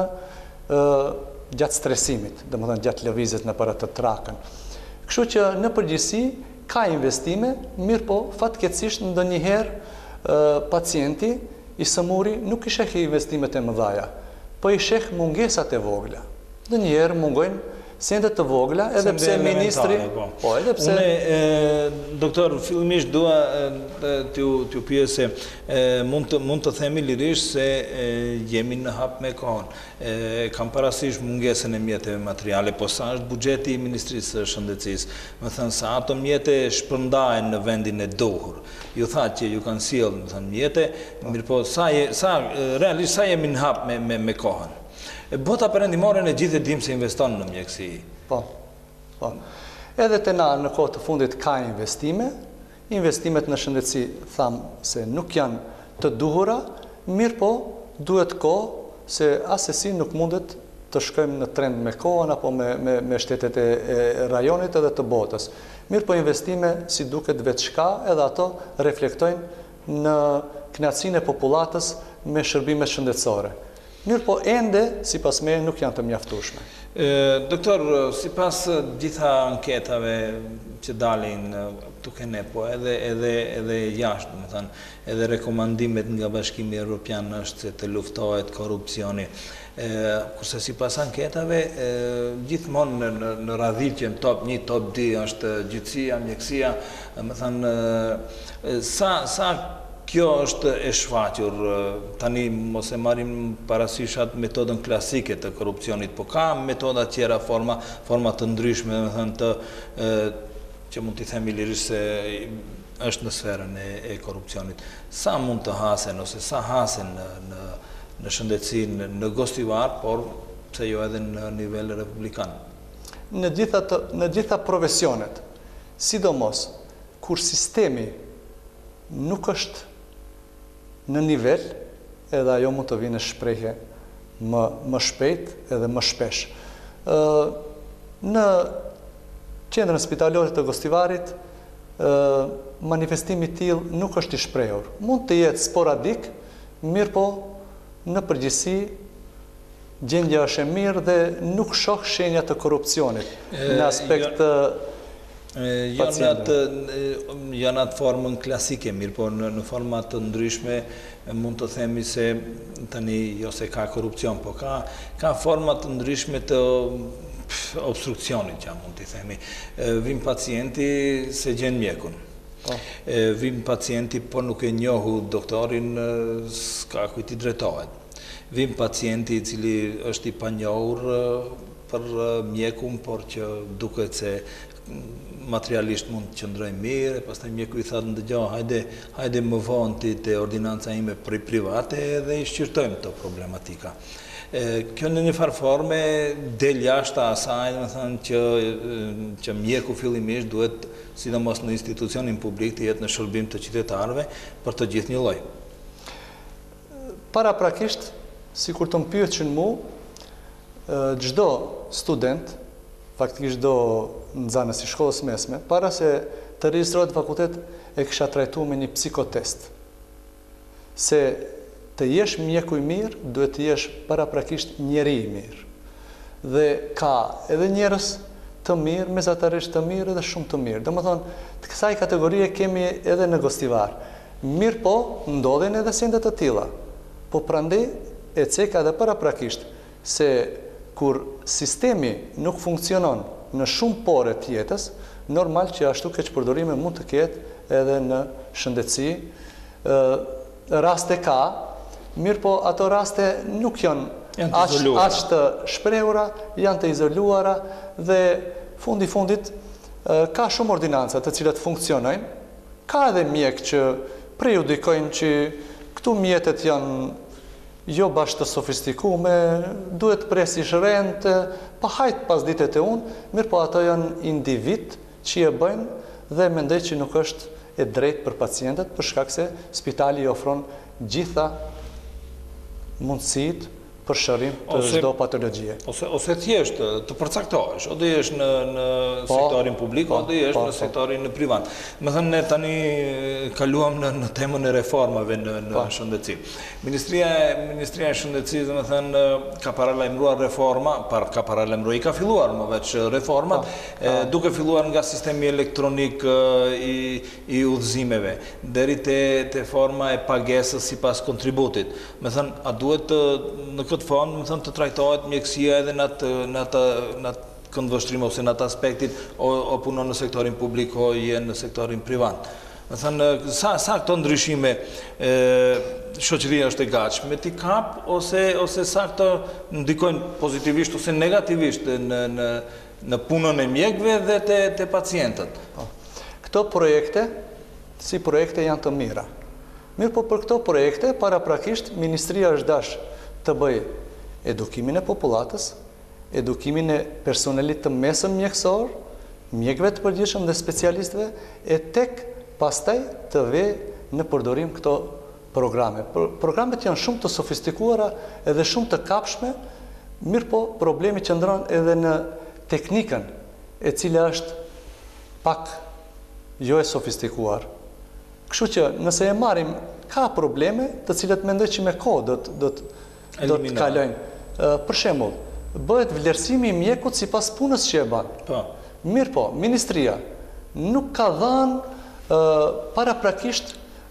[SPEAKER 2] gjatë stresimit, domethënë gjatë lëvizjes në para të trakën. Kështu që në përgjithësi ka investime, mirë po fatkeqësisht ndonjëherë pacienti i sëmuri nuk i sheh investimet e mëdhaja, po i sheh mungesat e vogla. Ndonjëherë mungojnë sendet të vogla, edhe pse ministri... Po, edhe pse...
[SPEAKER 1] Une, doktor, fillimisht dua t'ju pyese, mund të themi lirisht se jemi në hap me kohën. Kam parasysh mungesën e mjeteve materiale, po sa është buxheti i Ministrisë së Shëndetësisë? Më thënë, sa ato mjete shpërndahen në vendin e duhur. Ju thatë që ju kanë sjellë, më thënë, mjete, mirë po, sa, sa, realisht sa jemi në hap me, me, me kohën? Bota perëndimore në gjithë e dim se investon në mjekësi.
[SPEAKER 2] Po, po. Edhe të na në kohë të fundit ka investime, investimet në shëndetësi thamë se nuk janë të duhura, mirë po duhet kohë se asesi nuk mundet të shkojmë në trend me kohën apo me, me, me shtetet e, e rajonit edhe të botës. Mirë po investime si duket vetë shka edhe ato reflektojnë në knatësinë e popullatës me shërbimet shëndetësore. Mirë po ende, sipas meje, nuk janë të mjaftueshme.
[SPEAKER 1] Doktor, sipas gjitha anketave që dalin duke ne, po edhe edhe edhe jashtë, do të thënë, edhe rekomandimet nga Bashkimi Evropian është se të luftohet korrupsioni. Kurse sipas anketave, gjithmonë në, në, në radhëqen top një, top dy është gjyqësia, mjekësia, do të thënë, sa sa kjo është e shfaqur, tani mos e marrim parasysh atë metodën klasike të korrupsionit, po ka metoda tjera, forma, forma të ndryshme, do të thënë të që mund t'i themi lirisht se është në sferën e, e korrupsionit. Sa mund të hasen ose sa hasen në, në, në shëndetësinë në gostivar, por pse jo edhe në nivel republikan?
[SPEAKER 2] Në gjitha të, në gjitha profesionet, sidomos kur sistemi nuk është në nivel, edhe ajo mund të vinë në shprehje më, më shpejt edhe më shpesh. Në qendrën spitalore të Gostivarit, manifestimi i tillë nuk është i shprehur. Mund të jetë sporadik, mirë po në përgjithësi gjendja është e mirë dhe nuk shoh shenja të korrupsionit në aspekt të
[SPEAKER 1] janë atë janë atë formën klasike, mirë, po në, në forma të ndryshme mund të themi se tani jo se ka korrupsion, po ka ka forma të ndryshme të obstruksionit, që mund të themi. Vim pacienti se gjen mjekun. Vim pacienti po nuk e njohu doktorin, s'ka kujt i drejtohet. Vim pacienti i cili është i panjohur për mjekun, por që duket se materialisht mund të qëndroj mirë, pastaj mjeku i thatë ndëgjo, hajde, hajde më vonë ti te ordinanca ime pri private dhe i shqyrtojmë të problematika. E, kjo në një farë forme del jashtë asaj, më thënë që, që mjeku fillimisht duhet, sidomos në institucionin publik, të jetë në shërbim të qytetarëve për të gjithë një lloj.
[SPEAKER 2] Para prakisht, si kur të më pyetëshin mu, çdo student, faktikisht do nxënës i shkollës mesme, para se të regjistrohet fakultet, e kisha trajtuar me një psikotest. Se të jesh mjeku i mirë, duhet të jesh paraprakisht njeri i mirë. Dhe ka edhe njerëz të mirë, mesatarisht të mirë edhe shumë të mirë. Domethënë, të kësaj kategorie kemi edhe në Gostivar. Mirë po, ndodhen edhe sende të tilla. Po prandaj e ceka edhe paraprakisht se kur sistemi nuk funksionon në shumë pore të jetës, normal që ashtu keq përdorime mund të ketë edhe në shëndetësi. Raste ka, mirë po ato raste nuk janë aq të shprehura, janë të izoluara dhe fundi fundit ka shumë ordinanca të cilat funksionojnë, ka edhe mjek që prejudikojnë që këtu mjetet janë jo bashkë të sofistikume, duhet presish rent, pa hajt pas ditet e unë, mirë po ato janë individ që e bëjnë dhe mendoj që nuk është e drejt për pacientët, për shkak se spitali i ofron gjitha mundësit për shërim të çdo patologjie.
[SPEAKER 1] Ose, ose thjesht të përcaktohesh, o do jesh në, në po, sektorin publik, po, o do jesh po, në po. sektorin në privat. Më thënë, ne tani kaluam në, në temën e reformave në, në shëndetësi. Ministria, Ministria e Shëndetësisë, më thënë, ka paralajmëruar reforma, par, ka paralajmëruar, i ka filluar më veç reforma, po, e, duke filluar nga sistemi elektronik i, i udhëzimeve, deri te, te forma e pagesës sipas kontributit. Më thënë, a duhet në këtë fond, më thëmë, të trajtohet mjekësia edhe në atë, në atë, në atë këndvështrim ose në atë aspektit, o, o punon në sektorin publik, o jenë në sektorin privat. Më thënë, sa, sa këto ndryshime e, shoqëria është e gatshme t'i kap, ose, ose sa këto ndikojnë pozitivisht ose negativisht në, në, në punën e mjekëve dhe te, te pacientët?
[SPEAKER 2] Këto projekte, si projekte janë të mira. Mirë po për këto projekte, paraprakisht, Ministria është dash të bëj edukimin e popullatës, edukimin e personelit të mesëm mjekësor, mjekëve të përgjithshëm dhe specialistëve, e tek pastaj të ve në përdorim këto programe. Programet janë shumë të sofistikuara edhe shumë të kapshme, mirë po problemi qëndron edhe në teknikën, e cila është pak jo e sofistikuar. Kështu që nëse e marrim, ka probleme të cilat mendoj që me kohë do të do të kalojnë. Për shembull, bëhet vlerësimi i mjekut sipas punës që e bën.
[SPEAKER 1] Po.
[SPEAKER 2] Mirë po, ministria nuk ka dhënë paraprakisht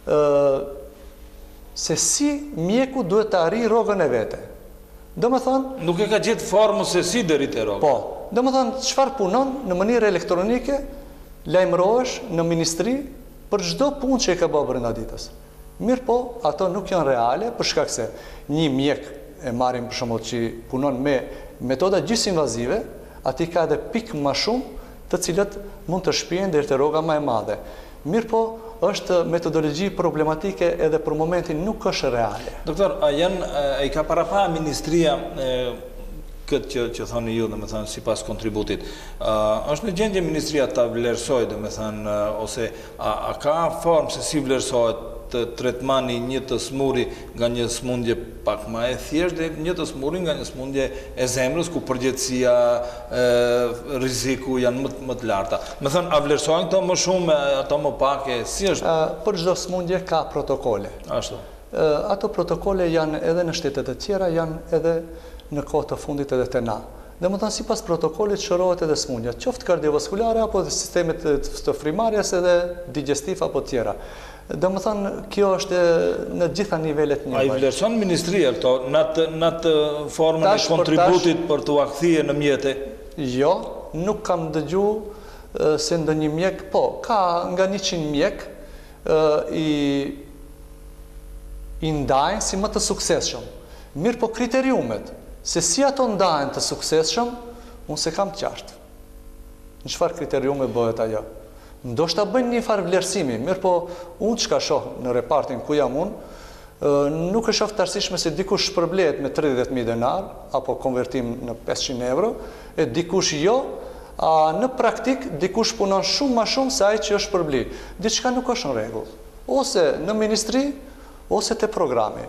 [SPEAKER 2] se si mjeku duhet të arrijë rrogën e vete. Do më thonë...
[SPEAKER 1] Nuk e ka gjithë formën se si deri te rroga.
[SPEAKER 2] Po, do më thonë çfarë punon në mënyrë elektronike, lajmërohesh në ministri për çdo punë që e ka bërë brenda ditës. Mirë po, ato nuk janë reale për shkak se një mjek e marrim për shembull që punon me metoda gjysmë invazive, aty ka edhe pikë më shumë të cilët mund të shpihen deri te rroga më e madhe. Mirë po, është metodologji problematike edhe për momentin nuk është reale.
[SPEAKER 1] Doktor, a janë, a i ka parapa ministria këtë që, që thoni ju, dhe me thënë, si pas kontributit, uh, është në gjendje ministria ta vlerësoj, dhe me thënë, uh, ose a, a ka formë se si vlerësojt të tretmani një të smuri nga një smundje pak ma e thjesht dhe një të smuri nga një smundje e zemrës ku përgjithësia, riziku janë më, më të larta. Me thënë, a vlerësojnë këto më shumë, ato më pak e si është?
[SPEAKER 2] Uh, për çdo smundje ka protokole.
[SPEAKER 1] Ashtu.
[SPEAKER 2] Uh, ato protokole janë edhe në shtetet e tjera, janë edhe në kohë të fundit edhe te na. Dhe më thënë, si pas protokollit shërohet edhe smundja, qoftë kardiovaskulare, apo sistemet të frimarjes edhe digestiv apo tjera. Dhe më thënë, kjo është në gjitha nivellet një.
[SPEAKER 1] A i vlerëson ministria këto në atë formën e kontributit për të akthije në mjete?
[SPEAKER 2] Jo, nuk kam dëgju se ndë një mjek, po, ka nga njëqind mjek i, i ndajnë si më të suksesshëm. Mirë po kriteriumet, se si ato ndajnë të suksesshëm, unë se kam të qartë. Në çfarë kriteriume bëhet ajo? Ndoshta bëjnë një farë vlerësimi, mirë po unë çka shoh në repartin ku jam unë, nuk e shoh të arsyeshme se dikush shpërblehet me tridhjetë mijë denar, apo konvertim në pesëqind euro, e dikush jo, a në praktik dikush punon shumë ma shumë se ai që është shpërbli. Diçka nuk është në rregull. Ose në ministri, ose te programi.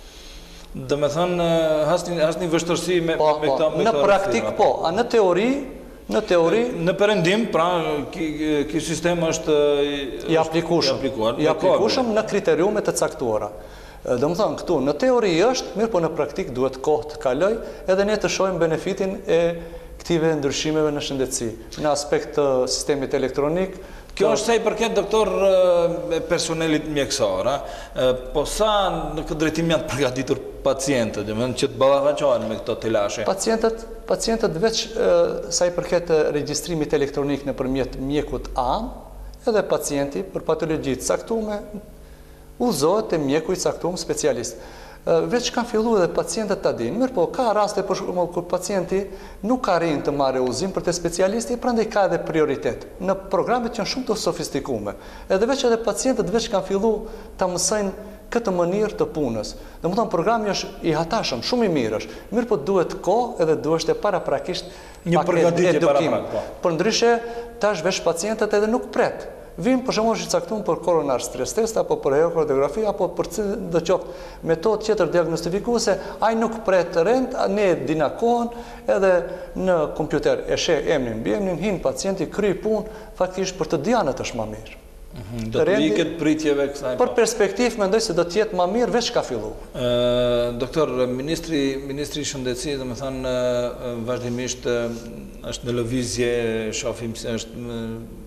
[SPEAKER 1] Dhe me thënë, hasni, hasni vështërsi me,
[SPEAKER 2] po,
[SPEAKER 1] me këta...
[SPEAKER 2] Po, në praktik po, a në teori, në teori...
[SPEAKER 1] Në perëndim, pra, ky sistem është...
[SPEAKER 2] I aplikushëm. I aplikushëm në kriteriume të caktuara. Dhe më thënë, këtu, në teori është, mirë po në praktik duhet kohë të kaloj, edhe ne të shohim benefitin e këtive ndryshimeve në shëndetësi. Në aspekt të sistemit elektronik,
[SPEAKER 1] kjo është sa i përket, doktor, personelit mjekësor, po sa në këtë drejtim janë përgatitur pacientët, që të ballafaqohen me këto telashe?
[SPEAKER 2] Pacientët, pacientët veç sa i përket regjistrimit elektronik nëpërmjet mjekut A M, edhe pacienti për patologji të caktuara udhëzohet te mjeku i caktuar specialist. Veç kanë filluar edhe pacientët ta dinë, mirë po ka raste për shembull kur pacienti nuk arrin të marrë udhëzim për te specialisti, prandaj ka edhe prioritet. Në programet janë shumë të sofistikuara. Edhe veç edhe pacientët veç kanë filluar ta mësojnë këtë mënyrë të punës. Domethënë programi është i hatashëm, shumë i mirë është. Mirë po duhet kohë edhe duhet e paraprakisht
[SPEAKER 1] një përgatitje paraprak. Po.
[SPEAKER 2] Përndryshe tash veç pacientët edhe nuk pret. Vim për shembull që caktuar për koronar stres test apo për ekordografi apo për cilë do qoftë metodë tjetër diagnostikuese, ai nuk pret rend, ne dina kohën edhe në kompjuter e sheh emrin, mbiemrin, hin pacienti kryej punë, faktikisht për të dianë është më mirë.
[SPEAKER 1] Do të viket pritjeve kësaj.
[SPEAKER 2] Për perspektivë mendoj se do të jetë më mirë veç ka filluar.
[SPEAKER 1] Ë doktor, ministri ministri i shëndetësisë, domethënë vazhdimisht është në lëvizje, shohim se është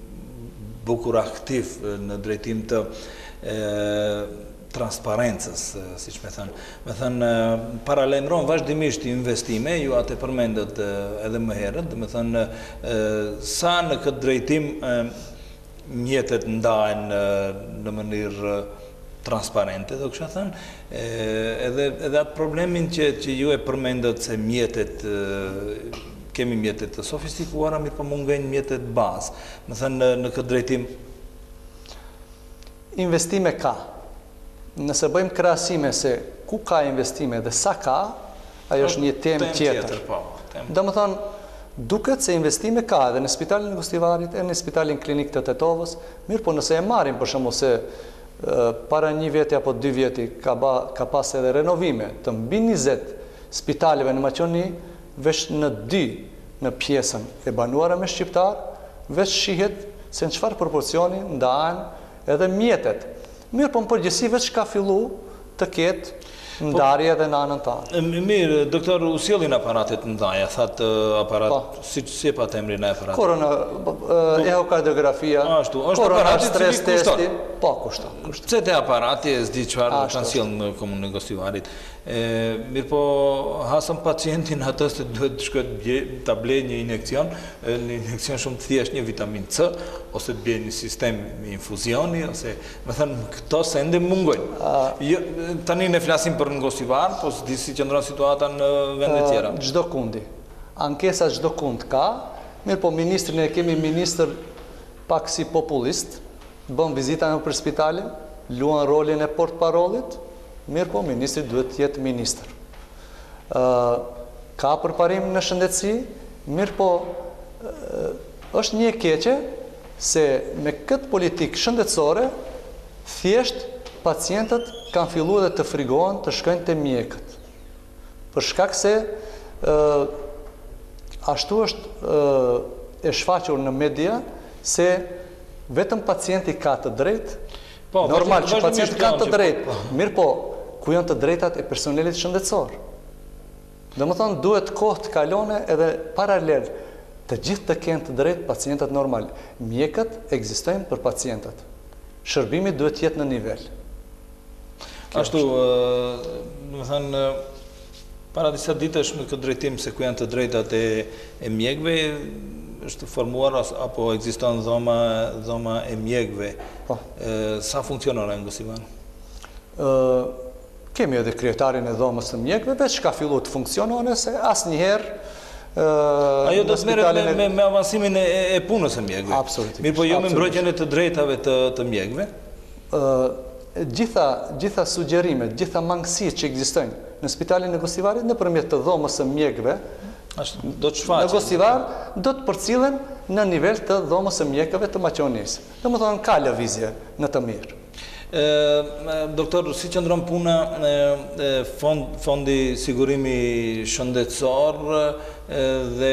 [SPEAKER 1] bukur aktiv në drejtim të e, transparencës, siç më thënë. Me thënë, paralajmëron vazhdimisht investime, ju atë përmendët edhe më herët, dhe me thënë, sa në këtë drejtim mjetet ndahen në mënyrë transparente, do kësha thënë, edhe, edhe atë problemin që, që ju e përmendët se mjetet kemi mjetet të sofistikuara, mirë po mungojnë mjetet bazë. Më thënë në, në këtë drejtim?
[SPEAKER 2] Investime ka. Nëse bëjmë krahasime se ku ka investime dhe sa ka, ajo është një temë tjetër. Do më thënë, duket se investime ka edhe në spitalin e Gostivarit, edhe në spitalin klinik të Tetovës, mirë po nëse e marrim për shembull se para një vjeti apo dy vjeti ka, ba, ka pas edhe renovime të mbi njëzet spitaleve në Maqoni, veç në dy në pjesën e banuara me shqiptar, veç shihet se në çfarë proporcioni ndahen edhe mjetet. Mirë po në përgjithësi veç ka fillu të ketë ndarje edhe në anën tanë.
[SPEAKER 1] Mirë, doktor, u sjellin aparatet mëdha, thatë aparat, si si pa emrin e aparatit.
[SPEAKER 2] Korona, ehokardiografia,
[SPEAKER 1] Ashtu, është
[SPEAKER 2] korona
[SPEAKER 1] aparati
[SPEAKER 2] stres
[SPEAKER 1] cili kushton.
[SPEAKER 2] testi, po kushton, kushton.
[SPEAKER 1] C T aparati e s'di çfarë
[SPEAKER 2] Ashtu,
[SPEAKER 1] kanë sjellë në komunën e Gostivarit. Mirë po, hasëm pacientin atës të duhet të shkojë ta blej një injekcion, një injekcion shumë të thjesht, një vitamin C, ose të blej një sistem infuzioni, ose, me thënë, këto sende mungojnë. Jo, tani ne flasim për në Gostivar, po s'di si qëndron situata në vende tjera.
[SPEAKER 2] Çdo kundi. Ankesa çdo kund ka, mirë po ministrin e kemi ministër pak si populist, bën vizita në për spitalin, luan rolin e portparollit, mirë po ministri duhet të jetë ministër. Ka përparim në shëndetësi, mirë po është një e keqe se me këtë politikë shëndetësore, thjesht pacientët kanë filluar dhe të frigohen të shkojnë te mjekët. Për shkak se ashtu është e shfaqur në media se vetëm pacienti ka të drejtë. Normal që pacienti ka të drejtë, mirë po, ku janë të drejtat e personelit shëndetësor. Dhe më thonë, duhet kohë të kalone edhe paralel të gjithë të kenë të drejtë pacientët normal. Mjekët ekzistojnë për pacientët. Shërbimi duhet jetë në nivel.
[SPEAKER 1] Ashtu, dhe më thënë, para disa ditësh në këtë drejtim se ku janë të drejtat e mjekëve, është formuar apo ekziston dhoma e mjekëve. Sa funksionon në Gostivar?
[SPEAKER 2] Kemi edhe kryetarin e dhomës të mjekëve, veç ka fillu të funksionone, se asë njëherë
[SPEAKER 1] Ajo do të merret me avansimin e punës së mjekëve.
[SPEAKER 2] Absolutisht.
[SPEAKER 1] Mirë, po jo me mbrojtjen e të drejtave të mjekëve?
[SPEAKER 2] Gjitha sugjerimet, gjitha mangësitë që ekzistojnë në spitalin e Gostivarit nëpërmjet të dhomës së mjekëve,
[SPEAKER 1] do të shfaqen.
[SPEAKER 2] Në Gostivar do të përcillen në nivel të dhomës së mjekëve të Maqedonisë. Domethënë ka lëvizje në të mirë.
[SPEAKER 1] Doktor, si qëndron puna Fondi Sigurimi Shëndetësor dhe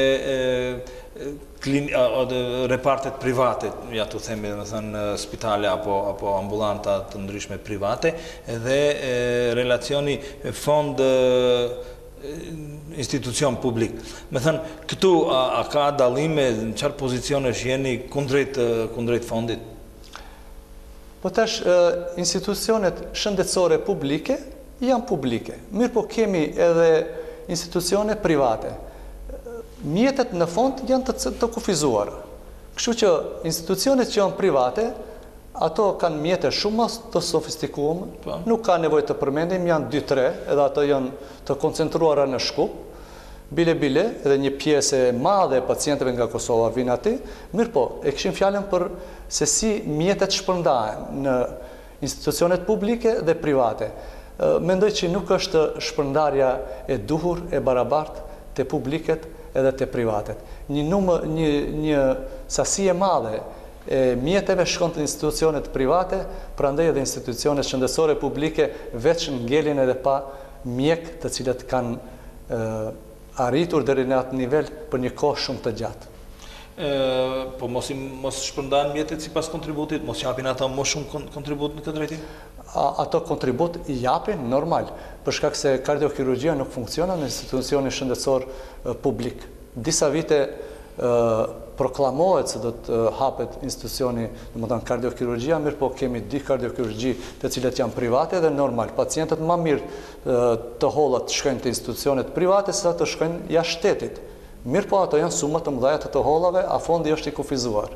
[SPEAKER 1] repartet private, ja të themi dhe me thënë spitale apo ambulanta të ndryshme private, dhe relacioni fond institucion publik. Me thënë, këtu a ka dallime, në qarë pozicionesh jeni kundrejt fondit?
[SPEAKER 2] Po tash, institucionet shëndetësore publike janë publike. Mirë po kemi edhe institucione private. Mjetet në fond janë të kufizuar. Kështu që institucionet që janë private, ato kanë mjete shumë të sofistikuar, nuk ka nevojë të përmendim, janë dy tre, edhe ato janë të koncentruara në Shkup. Bile-bile, edhe një pjesë e madhe e pacientëve nga Kosova vinë aty, mirë po, e këshim fjallën për se si mjetet shpërndahen në institucionet publike dhe private. Mendoj që nuk është shpërndarja e duhur, e barabartë të publiket edhe të privatet. Një sasi e madhe e mjeteve shkon të institucionet private, prandaj edhe institucionet shëndetësore publike veç ngelin edhe pa mjek të cilët kanë arritur deri në atë nivel për një kohë shumë të gjatë.
[SPEAKER 1] Po mos shpërndahen mjetet sipas kontributit, mos japin ata më shumë kontribut në këtë drejtim?
[SPEAKER 2] Ato kontribut i japin normal, për shkak se kardiokirurgjia nuk funksionon në institucionin shëndetësor publik. Disa vite proklamohet se do të hapet institucioni, domethënë kardiokirurgjia, mirë po kemi dy kardiokirurgji të cilat janë private dhe normal. Pacientët më mirë të hollat shkojnë te institucionet private se të shkojnë jashtë shtetit. Mirë po ato janë suma të mëdha të të hollave, a fondi është i kufizuar.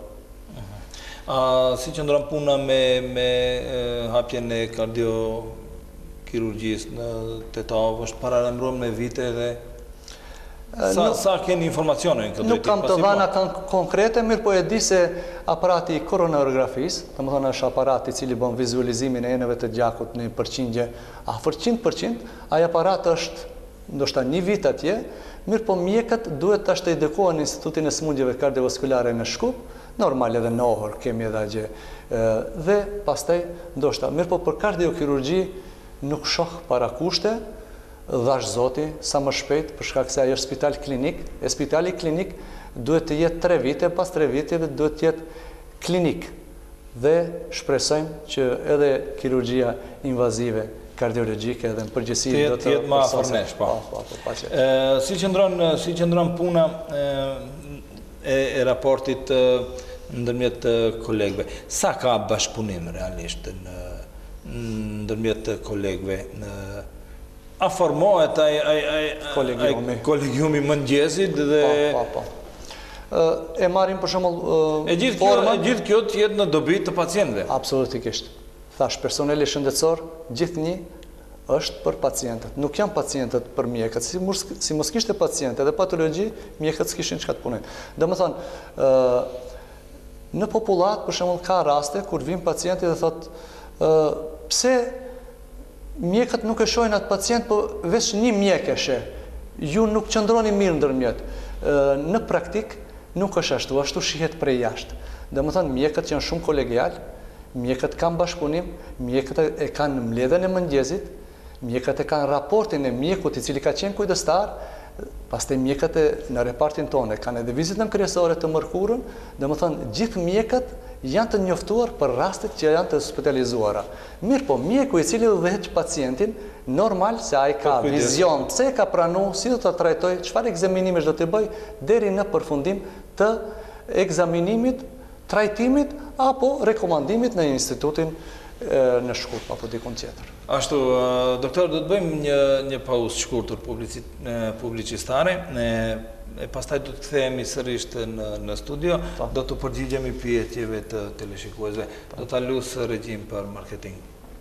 [SPEAKER 1] Si qëndron puna me hapjen e kardiokirurgjisë në Tetavë, është paralajmëruar me vite dhe Sa keni informacione në këtë drejtim?
[SPEAKER 2] Nuk kam të dhana konkrete, mirë po e di se aparati i koronarografisë, të më thonë është aparati cili bën vizualizimin e enëve të gjakut në përqindje afër njëqind përqind, ai aparat është ndoshta një vit atje, mirë po mjekët duhet të ashtë edukohen në Institutin e Smundjeve Kardiovaskulare në Shkup, normal edhe në Ohër kemi edhe agje, dhe pastaj ndoshta, mirë po për kardiokirurgji nuk shoh para kushte, dhash zoti, sa më shpejt, për shkak se ajo është spital klinik, e spitali klinik duhet të jetë tre vite, pas tre viteve duhet të jetë klinik. Dhe shpresojmë që edhe kirurgjia invazive kardiologjike dhe në përgjithësi
[SPEAKER 1] Të
[SPEAKER 2] do
[SPEAKER 1] jetë- të jetë më afër nesh, po.
[SPEAKER 2] Po, po, pa qenë.
[SPEAKER 1] E, Si qëndron si qëndron puna e, e, e raportit e, ndërmjet e, kolegëve? Sa ka bashkëpunim realisht në ndërmjet kolegëve? Në, a formohet ai ai ai
[SPEAKER 2] Kolegiumi.
[SPEAKER 1] ai kolegiumi mëngjesit dhe
[SPEAKER 2] Po, po, po. Ë, E marrim për shembull
[SPEAKER 1] e gjithë kjo,
[SPEAKER 2] formën-
[SPEAKER 1] e gjithë kjo të jetë në dobi të pacientëve.
[SPEAKER 2] Absolutikisht. Thash, personeli shëndetësor gjithnjë është për pacientët. Nuk janë pacientët për mjekët. Si mos, si mos kishte pacientë dhe patologji, mjekët s'kishin çka të punojnë. Domethënë, ë në popullat, për shembull, ka raste kur vin pacienti dhe thotë, ë pse mjekët nuk e shohin atë pacient, po veç një mjek e sheh. Ju nuk qëndroni mirë ndërmjet. Ë në praktik nuk është ashtu, ashtu shihet prej jashtë. Domethënë, mjekët janë shumë kolegial, mjekët kanë bashkëpunim, mjekët e kanë mbledhjen e mëngjesit, mjekët e kanë raportin e mjekut i cili ka qenë kujdestar, pastaj mjekët e në repartin tonë kanë edhe vizitën kryesore të mërkurën, domethënë gjithë mjekët janë të njoftuar për rastet që janë të spitalizuara. Mirë po, mjeku i cili udhëheq pacientin, normal se ai ka
[SPEAKER 1] kujdes.
[SPEAKER 2] vizion, pse e ka pranu, si do të trajtoj, çfarë ekzaminimesh do të bëj, deri në përfundim të ekzaminimit, trajtimit, apo rekomandimit në institutin e, në Shkup, apo dikun tjetër.
[SPEAKER 1] Ashtu, ë, doktor, do të bëjmë një, një pauzë shkurtër publici, e, publicistare, e, e pastaj do të kthehemi sërish në, në studio, do të përgjigjemi pyetjeve të teleshikuesve. Do ta lus regjim për marketing.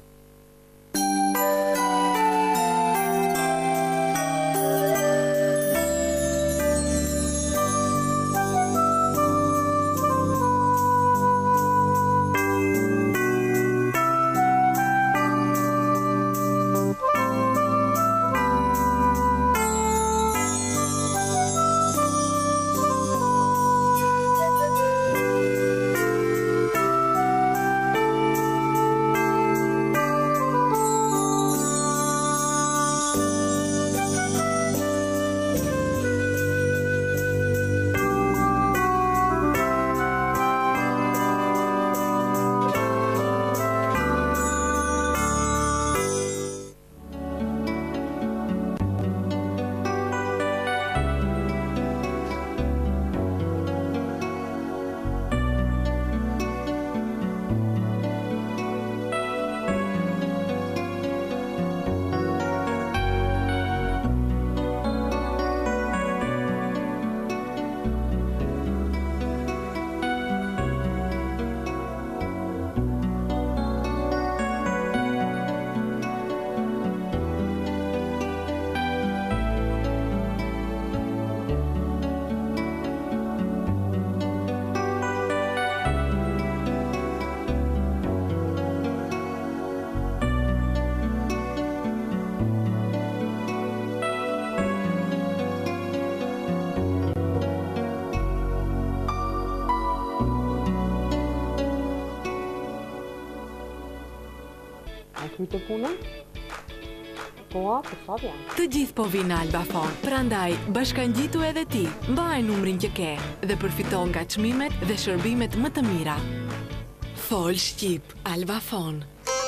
[SPEAKER 8] Të punën? Po, për sa vjen?
[SPEAKER 9] Të gjithë po vinë në Albafon, prandaj bashkangjitu edhe ti, mbaj numrin që ke dhe përfiton nga çmimet dhe shërbimet më të mira. Fol Shqip, Albafon.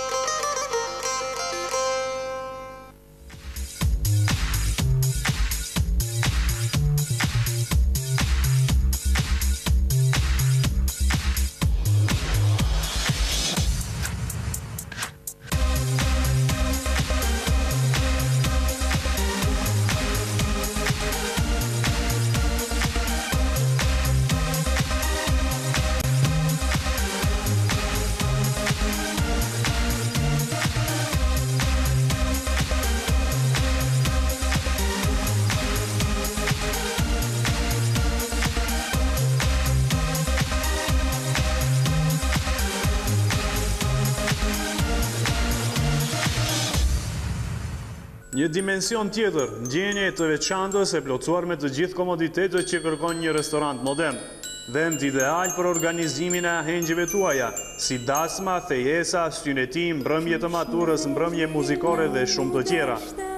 [SPEAKER 3] Një dimension tjetër, ndjenje të veçantës e plotësuar me të gjithë komoditetet që kërkon një restorant modern. Vend ideal për organizimin e ahengjeve tuaja, si dasma, fejesa, syneti, mbrëmje të maturës, mbrëmje muzikore dhe shumë të tjera.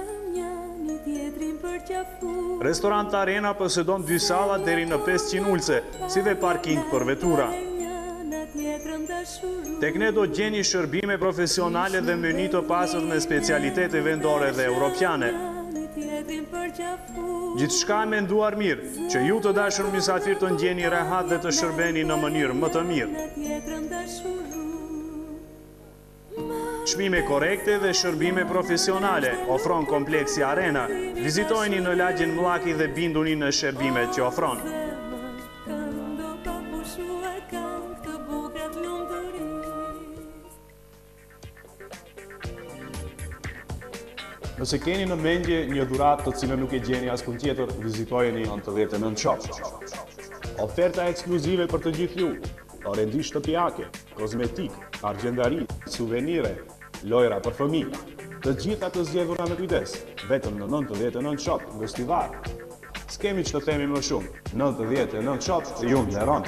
[SPEAKER 3] Restorant Arena posedon dy salla deri në pesëqind ulse, si dhe parking për vetura. Tek ne do gjeni shërbime profesionale dhe meny të pasur me specialitete vendore dhe europiane. Gjithçka e menduar mirë, që ju të dashur mysafir të ngjeni rehat dhe të shërbeni në mënyrë më të mirë. Çmime korekte dhe shërbime profesionale ofron kompleksi Arena. Vizitojeni në lagjen Mllaki dhe binduni në shërbimet që ofron. Nëse keni në mendje një dhuratë të cilën nuk e gjeni askund tjetër, vizitojeni nëntëdhjetë e nëntë Shop. Oferta ekskluzive për të gjithë ju, rendi shtëpiake, kozmetik, argjendari, suvenire, lojra për fëmijë, të gjitha të zgjedhura me kujdes, vetëm në nëntëdhjetë e nëntë Shop, në Stivar. S'kemi që të themi më shumë, nëntëdhjetë e nëntë Shop, ju vleron.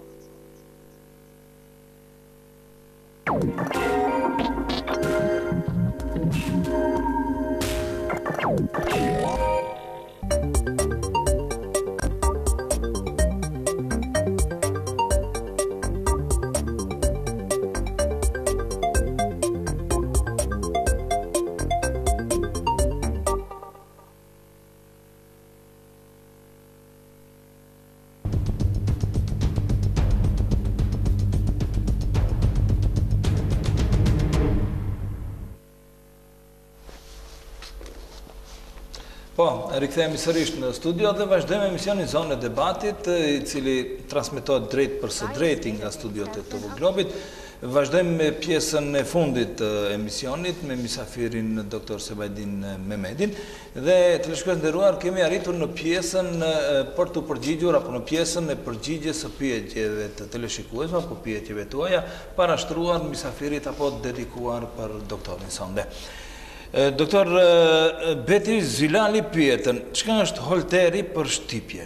[SPEAKER 1] Po, rikthehemi sërish në studio dhe vazhdojmë emisionin Zonë e Debatit, i cili transmetohet drejt për së drejti nga studiot e T V Globit. Vazhdojmë me pjesën e fundit të emisionit me mysafirin doktor Sebajdin Mehmedin dhe të shikues nderuar, kemi arritur në pjesën për të përgjigjur apo në pjesën e përgjigjes së pyetjeve të teleshikuesve apo pyetjeve tuaja parashtruar mysafirit apo dedikuar për doktorin sonde. Doktor Beti Zylali pyetën, çka është holteri për shtypje?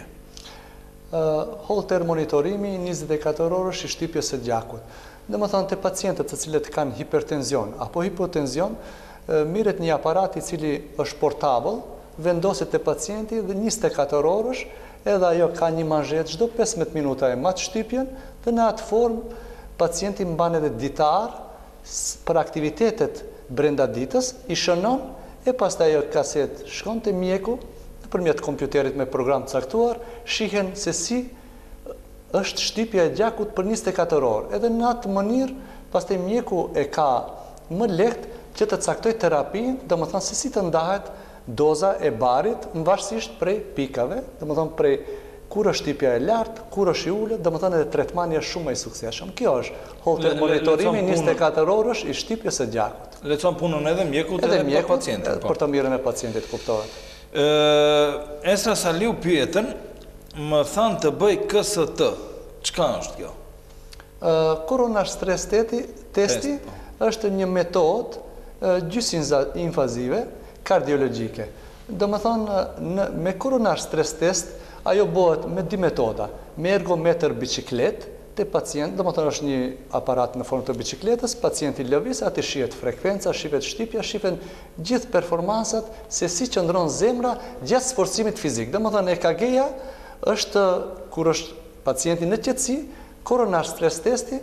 [SPEAKER 2] Holter monitorimi njëzet e katër orësh i shtypjes së gjakut. Dhe më thënë të pacientët të cilët kanë hipertenzion apo hipotenzion, miret një aparat i cili është portable, vendoset të pacienti dhe njëzet e katër orësh, edhe ajo ka një manzhet çdo pesëmbëdhjetë minuta e mat shtypjen, dhe në atë formë pacienti mban edhe ditar për aktivitetet brenda ditës, i shënon, e pastaj ajo kaset shkon te mjeku, nëpërmjet kompjuterit me program caktuar, shihen se si është shtypja e gjakut për njëzet e katër orë. Edhe në atë mënyrë, pastaj mjeku e ka më lehtë që të caktoj terapinë, domethënë se si të ndahet doza e barit, varësisht prej pikave, domethënë prej kur është shtypja e lartë, kur është i ulët, domethënë edhe tretmani është shumë më i suksesshëm. Kjo është holter monitorimi njëzet e katër orësh i shtypjes së gjakut.
[SPEAKER 1] Lecon punën edhe mjekut edhe për pacientin.
[SPEAKER 2] Për të mirën e pacientit, kuptohet.
[SPEAKER 1] Esra Saliu pyetën, më thanë të bëj K S T. Çka është kjo?
[SPEAKER 2] Coronary stress testi është një metodë gjysmë-invazive kardiologjike. Domethënë me coronary stress test ajo bëhet me dy metoda, me ergometër biciklet te pacient, domethënë është një aparat në formë të bicikletës, pacienti lëviz, aty shihet frekuenca, shihet shtypja, shihen gjithë performansat se si qëndron zemra gjatë sforcimit fizik. Domethënë E K G-ja është kur është pacienti në qetësi, coronary stress testi,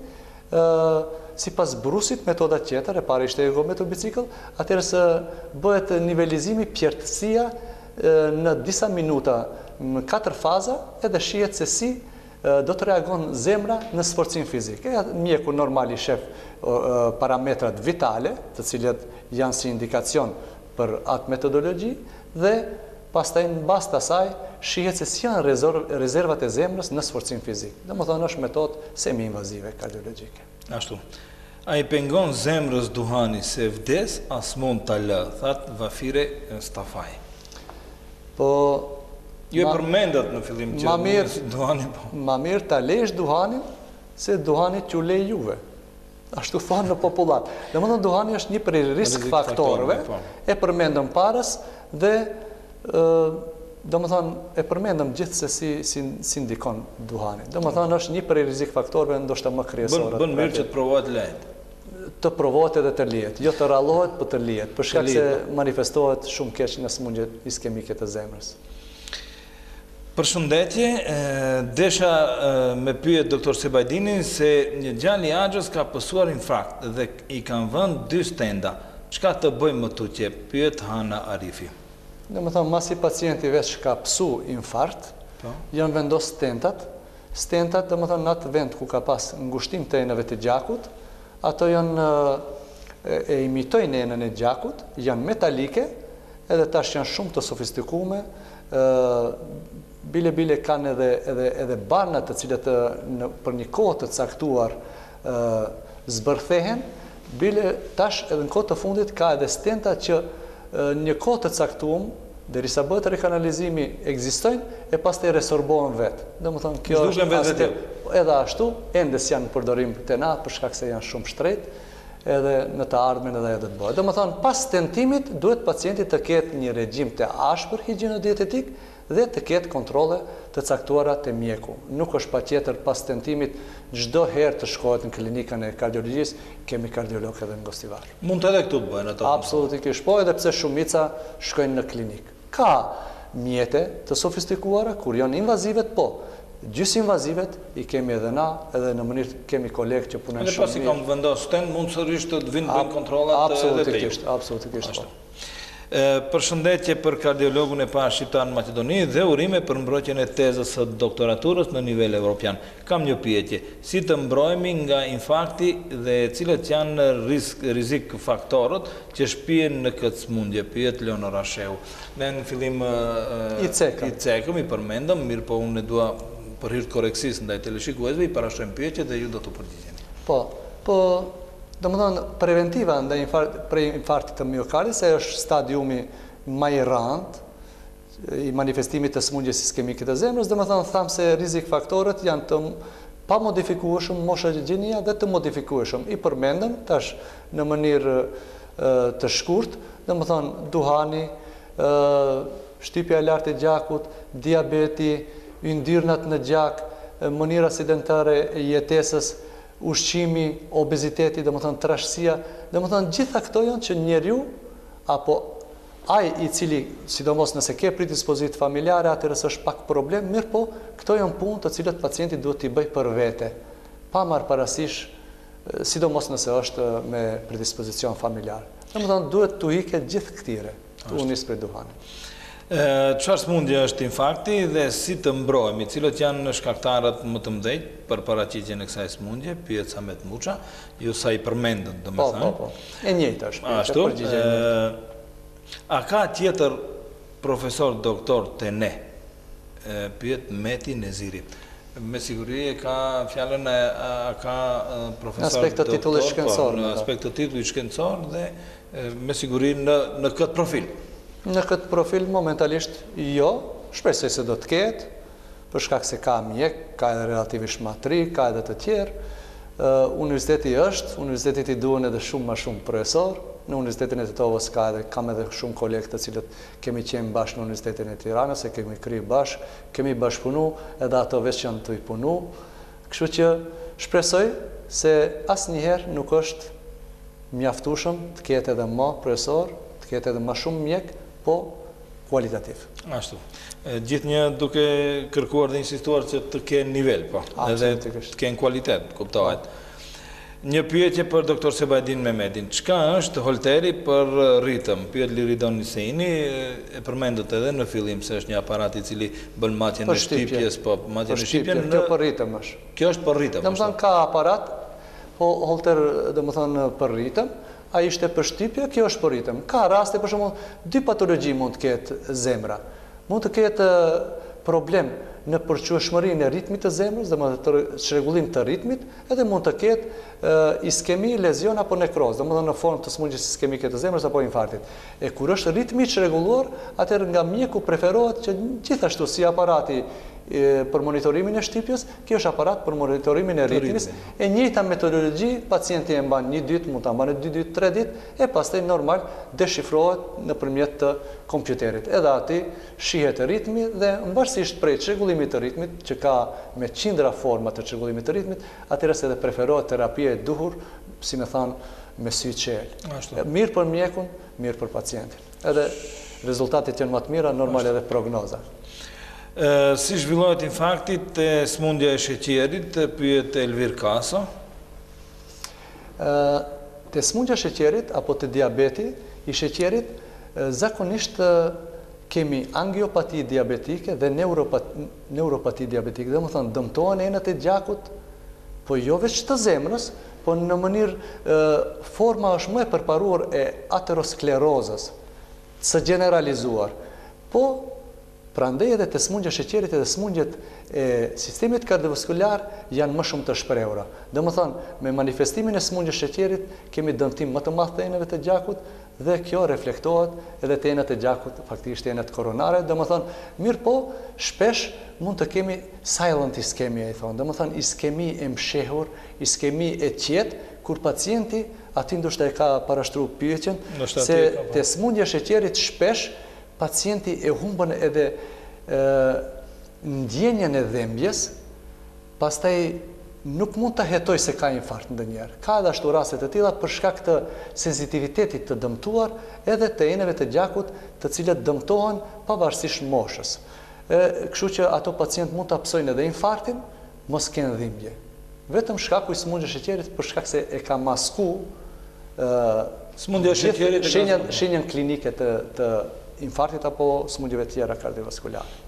[SPEAKER 2] sipas brusit metoda tjetër, e para ishte ergometër bicikl, atëherë se bëhet nivelizimi pjertësia në disa minuta në katër faza, edhe shihet se si do të reagon zemra në sforcim fizik. Mjeku normali shef parametrat vitale, të cilët janë si indikacion për atë metodologji, dhe pastaj në bazë të asaj shihet se si janë rezervat e zemrës në sforcim fizik. Domethënë është metodë semi-invazive kardiologjike.
[SPEAKER 1] Ashtu. A i pengon zemrës duhani se vdes, as mund ta lë, thatë Vafire Stafaj.
[SPEAKER 2] Po
[SPEAKER 1] ju e përmendat në fillim që duhani po.
[SPEAKER 2] Ma mirë ta lesh duhanin se duhani t'ju lej juve. Ashtu thonë në popullat. Domethënë duhani është një prej risk faktorëve, e përmendëm parës dhe domethënë e përmendëm gjithsesi si si ndikon duhani. Domethënë është një prej rrezik faktorëve ndoshta më kryesorë.
[SPEAKER 1] Bën mirë që të provohet lehet.
[SPEAKER 2] Të provohet edhe të lihet, jo të rallohet, por të lihet, për shkak se manifestohet shumë keq në sëmundjet iskemike të zemrës.
[SPEAKER 1] Përshëndetje, desha me pyet doktor Sebajdinin se një djalë i Axhës ka pësuar infarkt dhe i kanë vënë dy stenda. Çka të bëjmë më tutje? Pyet Hana Arifi.
[SPEAKER 2] Dhe më thonë, masi pacienti veç ka pësu infarkt, janë vendos stentat. Stentat, dhe më thonë, në atë vend ku ka pas ngushtim të enëve të gjakut, ato janë e imitojnë enën e gjakut, janë metalike, edhe tash janë shumë të sofistikume, bile bile kanë edhe, edhe, edhe barnat të cilët në, për një kohë të caktuar e, zbërthehen, bile tash edhe në kohë të fundit ka edhe stenta që e, një kohë të caktuar, derisa bëhet rekanalizimi ekzistojnë e pas të resorbohen vetë. Dhe më thonë, kjo është vetë edhe ashtu, endes janë në përdorim të na, për shkak se janë shumë shtrejt, edhe në të ardhmen edhe edhe të bëhet. Dhe më thonë, pas stentimit, duhet pacienti të ketë një regjim të ashpër higjieno-dietetik dhe të ketë kontrole të caktuara të mjeku. Nuk është patjetër pas tentimit çdo herë të shkohet në klinikën e kardiologjisë, kemi kardiolog edhe në Gostivar.
[SPEAKER 1] Mund të edhe këtu të bëjnë ato?
[SPEAKER 2] Absolutikisht po, edhe pse shumica shkojnë në klinikë. Ka mjete të sofistikuara, kur janë invazivet, po. Gjysë invazivet i kemi edhe na, edhe në mënyrë kemi kolegë që punojnë shumë mirë.
[SPEAKER 1] Edhe pasi kam vendosur stent, mund sërish të vinë bëjnë kontrollat edhe të ju.
[SPEAKER 2] Absolutikisht po.
[SPEAKER 1] Përshëndetje për kardiologun e parë shqiptar në Maqedoni dhe urime për mbrojtjen e tezës së doktoraturës në nivel evropian. Kam një pyetje, si të mbrojemi nga infarkti dhe cilët janë risk, rizik faktorët që shpihen në këtë smundje, pyet Leonora Sheu. Ne në fillim
[SPEAKER 2] i cekëm,
[SPEAKER 1] i, cekëm, i përmendëm, mirë po unë dua për hir të korreksis ndaj teleshikuesve, i parashtrojmë pyetjet dhe ju do të përgjigjeni.
[SPEAKER 2] Po, po do më thonë, preventiva ndaj infarktit të miokardit, se është stadiumi më i rëndë i manifestimit të smundjes iskemike të zemrës, dhe më thonë, thamë se rizik faktorët janë të pa modifikueshëm, moshëgjenia dhe të modifikueshëm. I përmendëm, tash në mënyrë të shkurt, dhe më thonë, duhani, shtypja e lartë e gjakut, diabeti, yndyrnat në gjak, mënyra sedentare e jetesës, ushqimi, obeziteti, dhe më thënë trashësia, dhe më thënë gjitha këto janë që njeriu, apo ai i cili, sidomos nëse ke predispozit familjare, atërës është pak problem, mirë po, këto janë punë të cilët pacienti duhet t'i bëj për vete, pa marrë parasysh, sidomos nëse është me predispozicion familjar. Dhe më thënë, duhet t'u ike gjithë këtire, t'u unis për duhani.
[SPEAKER 1] Çfarë smundje është infarkti dhe si të mbrojemi, cilët janë shkaktarët më të mëdhenj për paraqitjen e kësaj smundje, pyet Samet Muça, ju sa i përmendën, domethënë.
[SPEAKER 2] Po, po, po. E njëjtë është.
[SPEAKER 1] Ashtu. A ka tjetër profesor doktor te ne? Pyet Meti Neziri. Me siguri e ka fjalën e ka profesor
[SPEAKER 2] në aspekt të titullit shkencor,
[SPEAKER 1] në aspekt të titullit shkencor dhe me siguri në në këtë profil.
[SPEAKER 2] Në këtë profil momentalisht jo, shpresoj se do të ketë, për shkak se ka mjek, ka edhe relativisht matri, ka edhe të tjerë. Uh, universiteti është, universitetit i duen edhe shumë ma shumë profesor, në Universitetin e Titovës ka edhe, kam edhe shumë kolegë të cilët kemi qenë bashkë në Universitetin e Tiranës, e kemi kry bashkë, kemi bashkëpunu, edhe ato veç janë të i punu. Kështu që shpresoj se asë njëherë nuk është mjaftushëm të ketë edhe ma profesor, të ketë edhe ma shumë mjek, po kualitativ.
[SPEAKER 1] Ashtu. Gjithë një duke kërkuar dhe insistuar që të kenë nivel, po. Edhe të kenë kualitet, kuptohet. Një pyetje për doktor Sebajdin Mehmetin. Çka është holteri për ritëm? Pyet Liridon Niseini, e përmendët edhe në fillim se është një aparat i cili bën matjen e shtypjes, po matjen e shtypjes.
[SPEAKER 2] Kjo për ritëm është.
[SPEAKER 1] Kjo është për ritëm.
[SPEAKER 2] Domethënë ka aparat, po holter domethënë për ritëm. A ishte për shtypje, kjo është për ritëm. Ka raste, për shembull, dy patologji mund të ketë zemra. Mund të ketë problem në përqueshmërinë e ritmit të zemrës, dhe më të çrregullim të ritmit, edhe mund të ketë iskemi, lezion apo nekroz, dhe më dhe në formë të smundjes iskemike të zemrës apo infarktit. E kur është ritmi çrregulluar, atëherë nga mjeku preferohet që gjithashtu si aparati për monitorimin e shtypjes, kjo është aparat për monitorimin e ritmis, e njëjta metodologji, pacienti e mban një ditë, mund ta mbanë dy ditë, tre ditë, e pastaj normal deshifrohet nëpërmjet të kompjuterit. Edhe aty shihet ritmi dhe mbarësisht prej çrregullimit të ritmit, që ka me qindra forma të çrregullimit të ritmit, atëherë edhe preferohet terapia e duhur, si më thon, me sy qel. Mirë për mjekun, mirë për pacientin. Edhe rezultatet janë më të mira, normal edhe prognoza.
[SPEAKER 1] Si zhvillohet infarkti te smundja e sheqerit, pyet Elvir Kaso?
[SPEAKER 2] Te smundja e sheqerit apo te diabeti i sheqerit, zakonisht kemi angiopati diabetike dhe neuropati, neuropati diabetike. Dhe më thënë, dëmtohen enët e gjakut, po jo veç të zemrës, po në mënyrë forma është më e përparuar e aterosklerozës, së generalizuar. Po, prandaj edhe të smundja sheqerit edhe smundjet e sistemit kardiovaskular janë më shumë të shprehura. Dhe më thënë, me manifestimin e smundjes sheqerit kemi dëmtim më të madh të enëve të gjakut, dhe kjo reflektohet edhe të enët e gjakut, faktikisht enët koronare, dhe më thënë, mirë po, shpesh mund të kemi silent iskemia, i thonë, dhe më thënë, iskemi e mshehur, iskemi e qetë, kur pacienti, ati ndoshta e ka parashtru pyetjen, se të smundja sheqerit shpesh, pacienti e humbën edhe ndjenjen e dhembjes, pastaj nuk mund të hetoj se ka infarkt ndonjëherë. Ka edhe ashtu raste të tilla për shkak të sensitivitetit të dëmtuar edhe të enëve të gjakut, të cilët dëmtohen pavarësisht moshës. Kështu që ato pacient mund të absojnë edhe infarktin, mos kenë dhimbje. Vetëm shkaku i smundjes sheqerit për shkak se e ka masku
[SPEAKER 1] smundja e sheqerit
[SPEAKER 2] shenjën klinike të, të infarktit apo smundjeve tjera kardiovaskulare.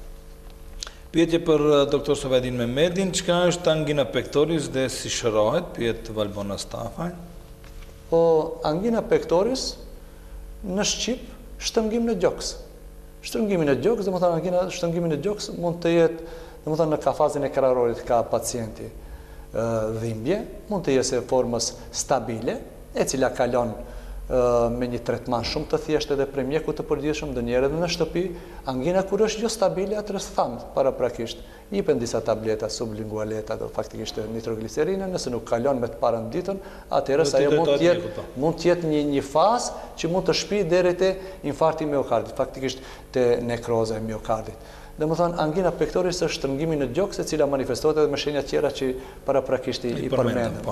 [SPEAKER 1] Pyetje për doktor Safedin Mehmedin, çka është angina pectoris dhe si shërohet, pyet Valbona Stafaj?
[SPEAKER 2] Po, angina pectoris në Shqip shtëngim në gjoks. Shtëngimi në gjoks, dhe më thënë angina shtëngimi në gjoks mund të jetë, dhe më thënë në ka fazën e krarorit ka pacienti dhimbje, mund të jetë formës stabile, e cila kalon me një tretman shumë të thjeshtë edhe prej mjeku të përgjithshëm, dhe njerë edhe në shtëpi, angina kur është jo stabile, atërës thamë, paraprakisht, jipen disa tableta sublingualeta dhe faktikisht nitroglicerina, nëse nuk kalon me të parën ditën, atërës ajo mund të jetë një, një fazë që mund të shpi deri te infarkti miokardit, faktikisht te nekroza e miokardit. Dhe më thonë, angina pectoris është shtrëngimi në gjoks, e cila manifestohet edhe me shenja tjera që paraprakisht i, i përmendëm.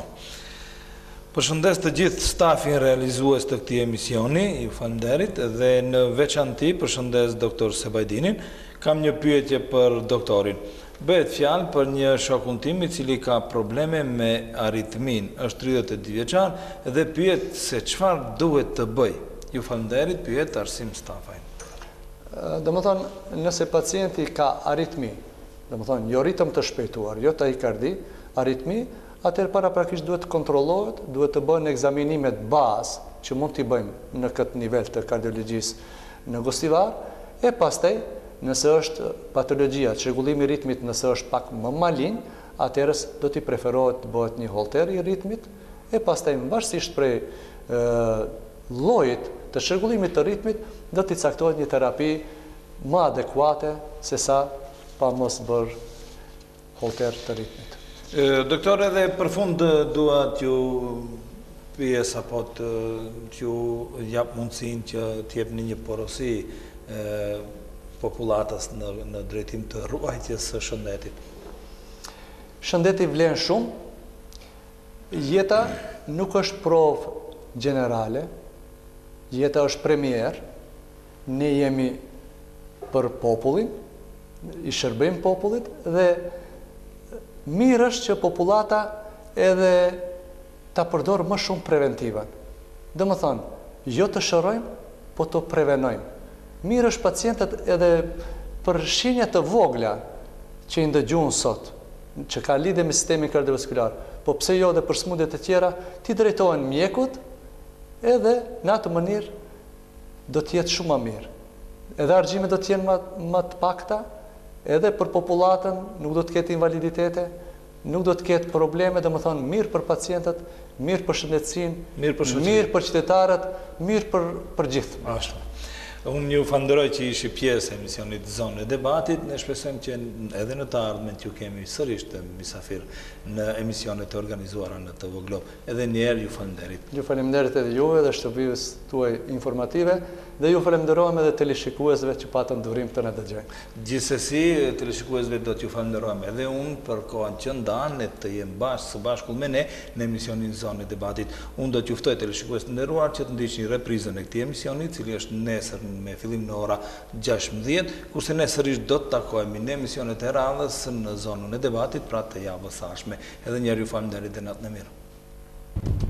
[SPEAKER 1] Përshëndes të gjithë stafin realizues të këtij emisioni, ju falenderit, dhe në veçanti përshëndes doktor Sebajdinin. Kam një pyetje për doktorin. Bëhet fjalë për një shokun tim i cili ka probleme me aritmin, është tridhjetë e dy vjeçar dhe pyet se çfarë duhet të bëj. Ju falenderit, pyet Arsim Stafaj.
[SPEAKER 2] Dhe më thonë, nëse pacienti ka aritmi, dhe më thonë, jo ritëm të shpejtuar, jo tahikardi, aritmi, atër paraprakisht duhet të kontrollohet, duhet të bëjnë egzaminimet bazë që mund t'i bëjmë në këtë nivel të kardiologjisë në gostivar, e pastaj, nëse është patologjia, çrregullimi i ritmit nëse është pak më malin, atërës do t'i preferohet të bëhet një holter i ritmit, e pastaj varësisht prej llojit të çrregullimit të ritmit, do t'i caktohet një terapi më adekuate se sa pa mos bërë holter të ritmit.
[SPEAKER 1] Doktor, edhe për fund dua t'ju pyes apo t'ju jap mundësinë që t'jep një porosi populatës në, në drejtim të ruajtjes së shëndetit.
[SPEAKER 2] Shëndeti vlen shumë. Jeta nuk është provë generale, jeta është premier. Ne jemi për popullin, i shërbejmë popullit dhe mirë është që populata edhe ta përdorë më shumë preventivën. Dhe më thonë, jo të shërojmë, po të prevenojmë. Mirë është pacientët edhe për shenja të vogla që i ndëgjuan sot, që ka lidhje me sistemin kardiovaskular, po pse jo dhe për smundjet e tjera, ti drejtohen mjekut, edhe në atë mënyrë do të jetë shumë më mirë. Edhe argjimet do të jenë më, më të pakta, edhe për popullatën nuk do të ketë invaliditete, nuk do të ketë probleme, dhe më thonë mirë për pacientët, mirë për shëndetësinë, mirë për, mirë për qytetarët, mirë për, për gjithë.
[SPEAKER 1] Ashtu. Unë ju falenderoj që ishi pjesë e emisionit Zonë e Debatit, ne shpresojmë që edhe në të ardhmen t'ju kemi sërish të misafir në emisionet të organizuara në T V Glob. Edhe njerë ju falenderit.
[SPEAKER 2] Ju falenderit edhe juve dhe shtëpives tuaj informative, dhe ju falenderojmë edhe teleshikuesve që patën durim të na dëgjojnë.
[SPEAKER 1] Gjithsesi, teleshikuesve do t'ju falenderojmë edhe unë për kohën që ndanë të jem bashkë së bashkull me ne në emisionin Zonë e Debatit. Unë do t'ju ftoj teleshikues të nderuar që të ndiqni reprizën e këtij emisioni, i cili është nesër me fillim në ora gjashtëmbëdhjetë, kurse ne sërish do të takohemi në emisionet e radhës në Zonën e Debatit pra të javës së ardhshme. Edhe një herë ju falenderoj dhe natën e mirë.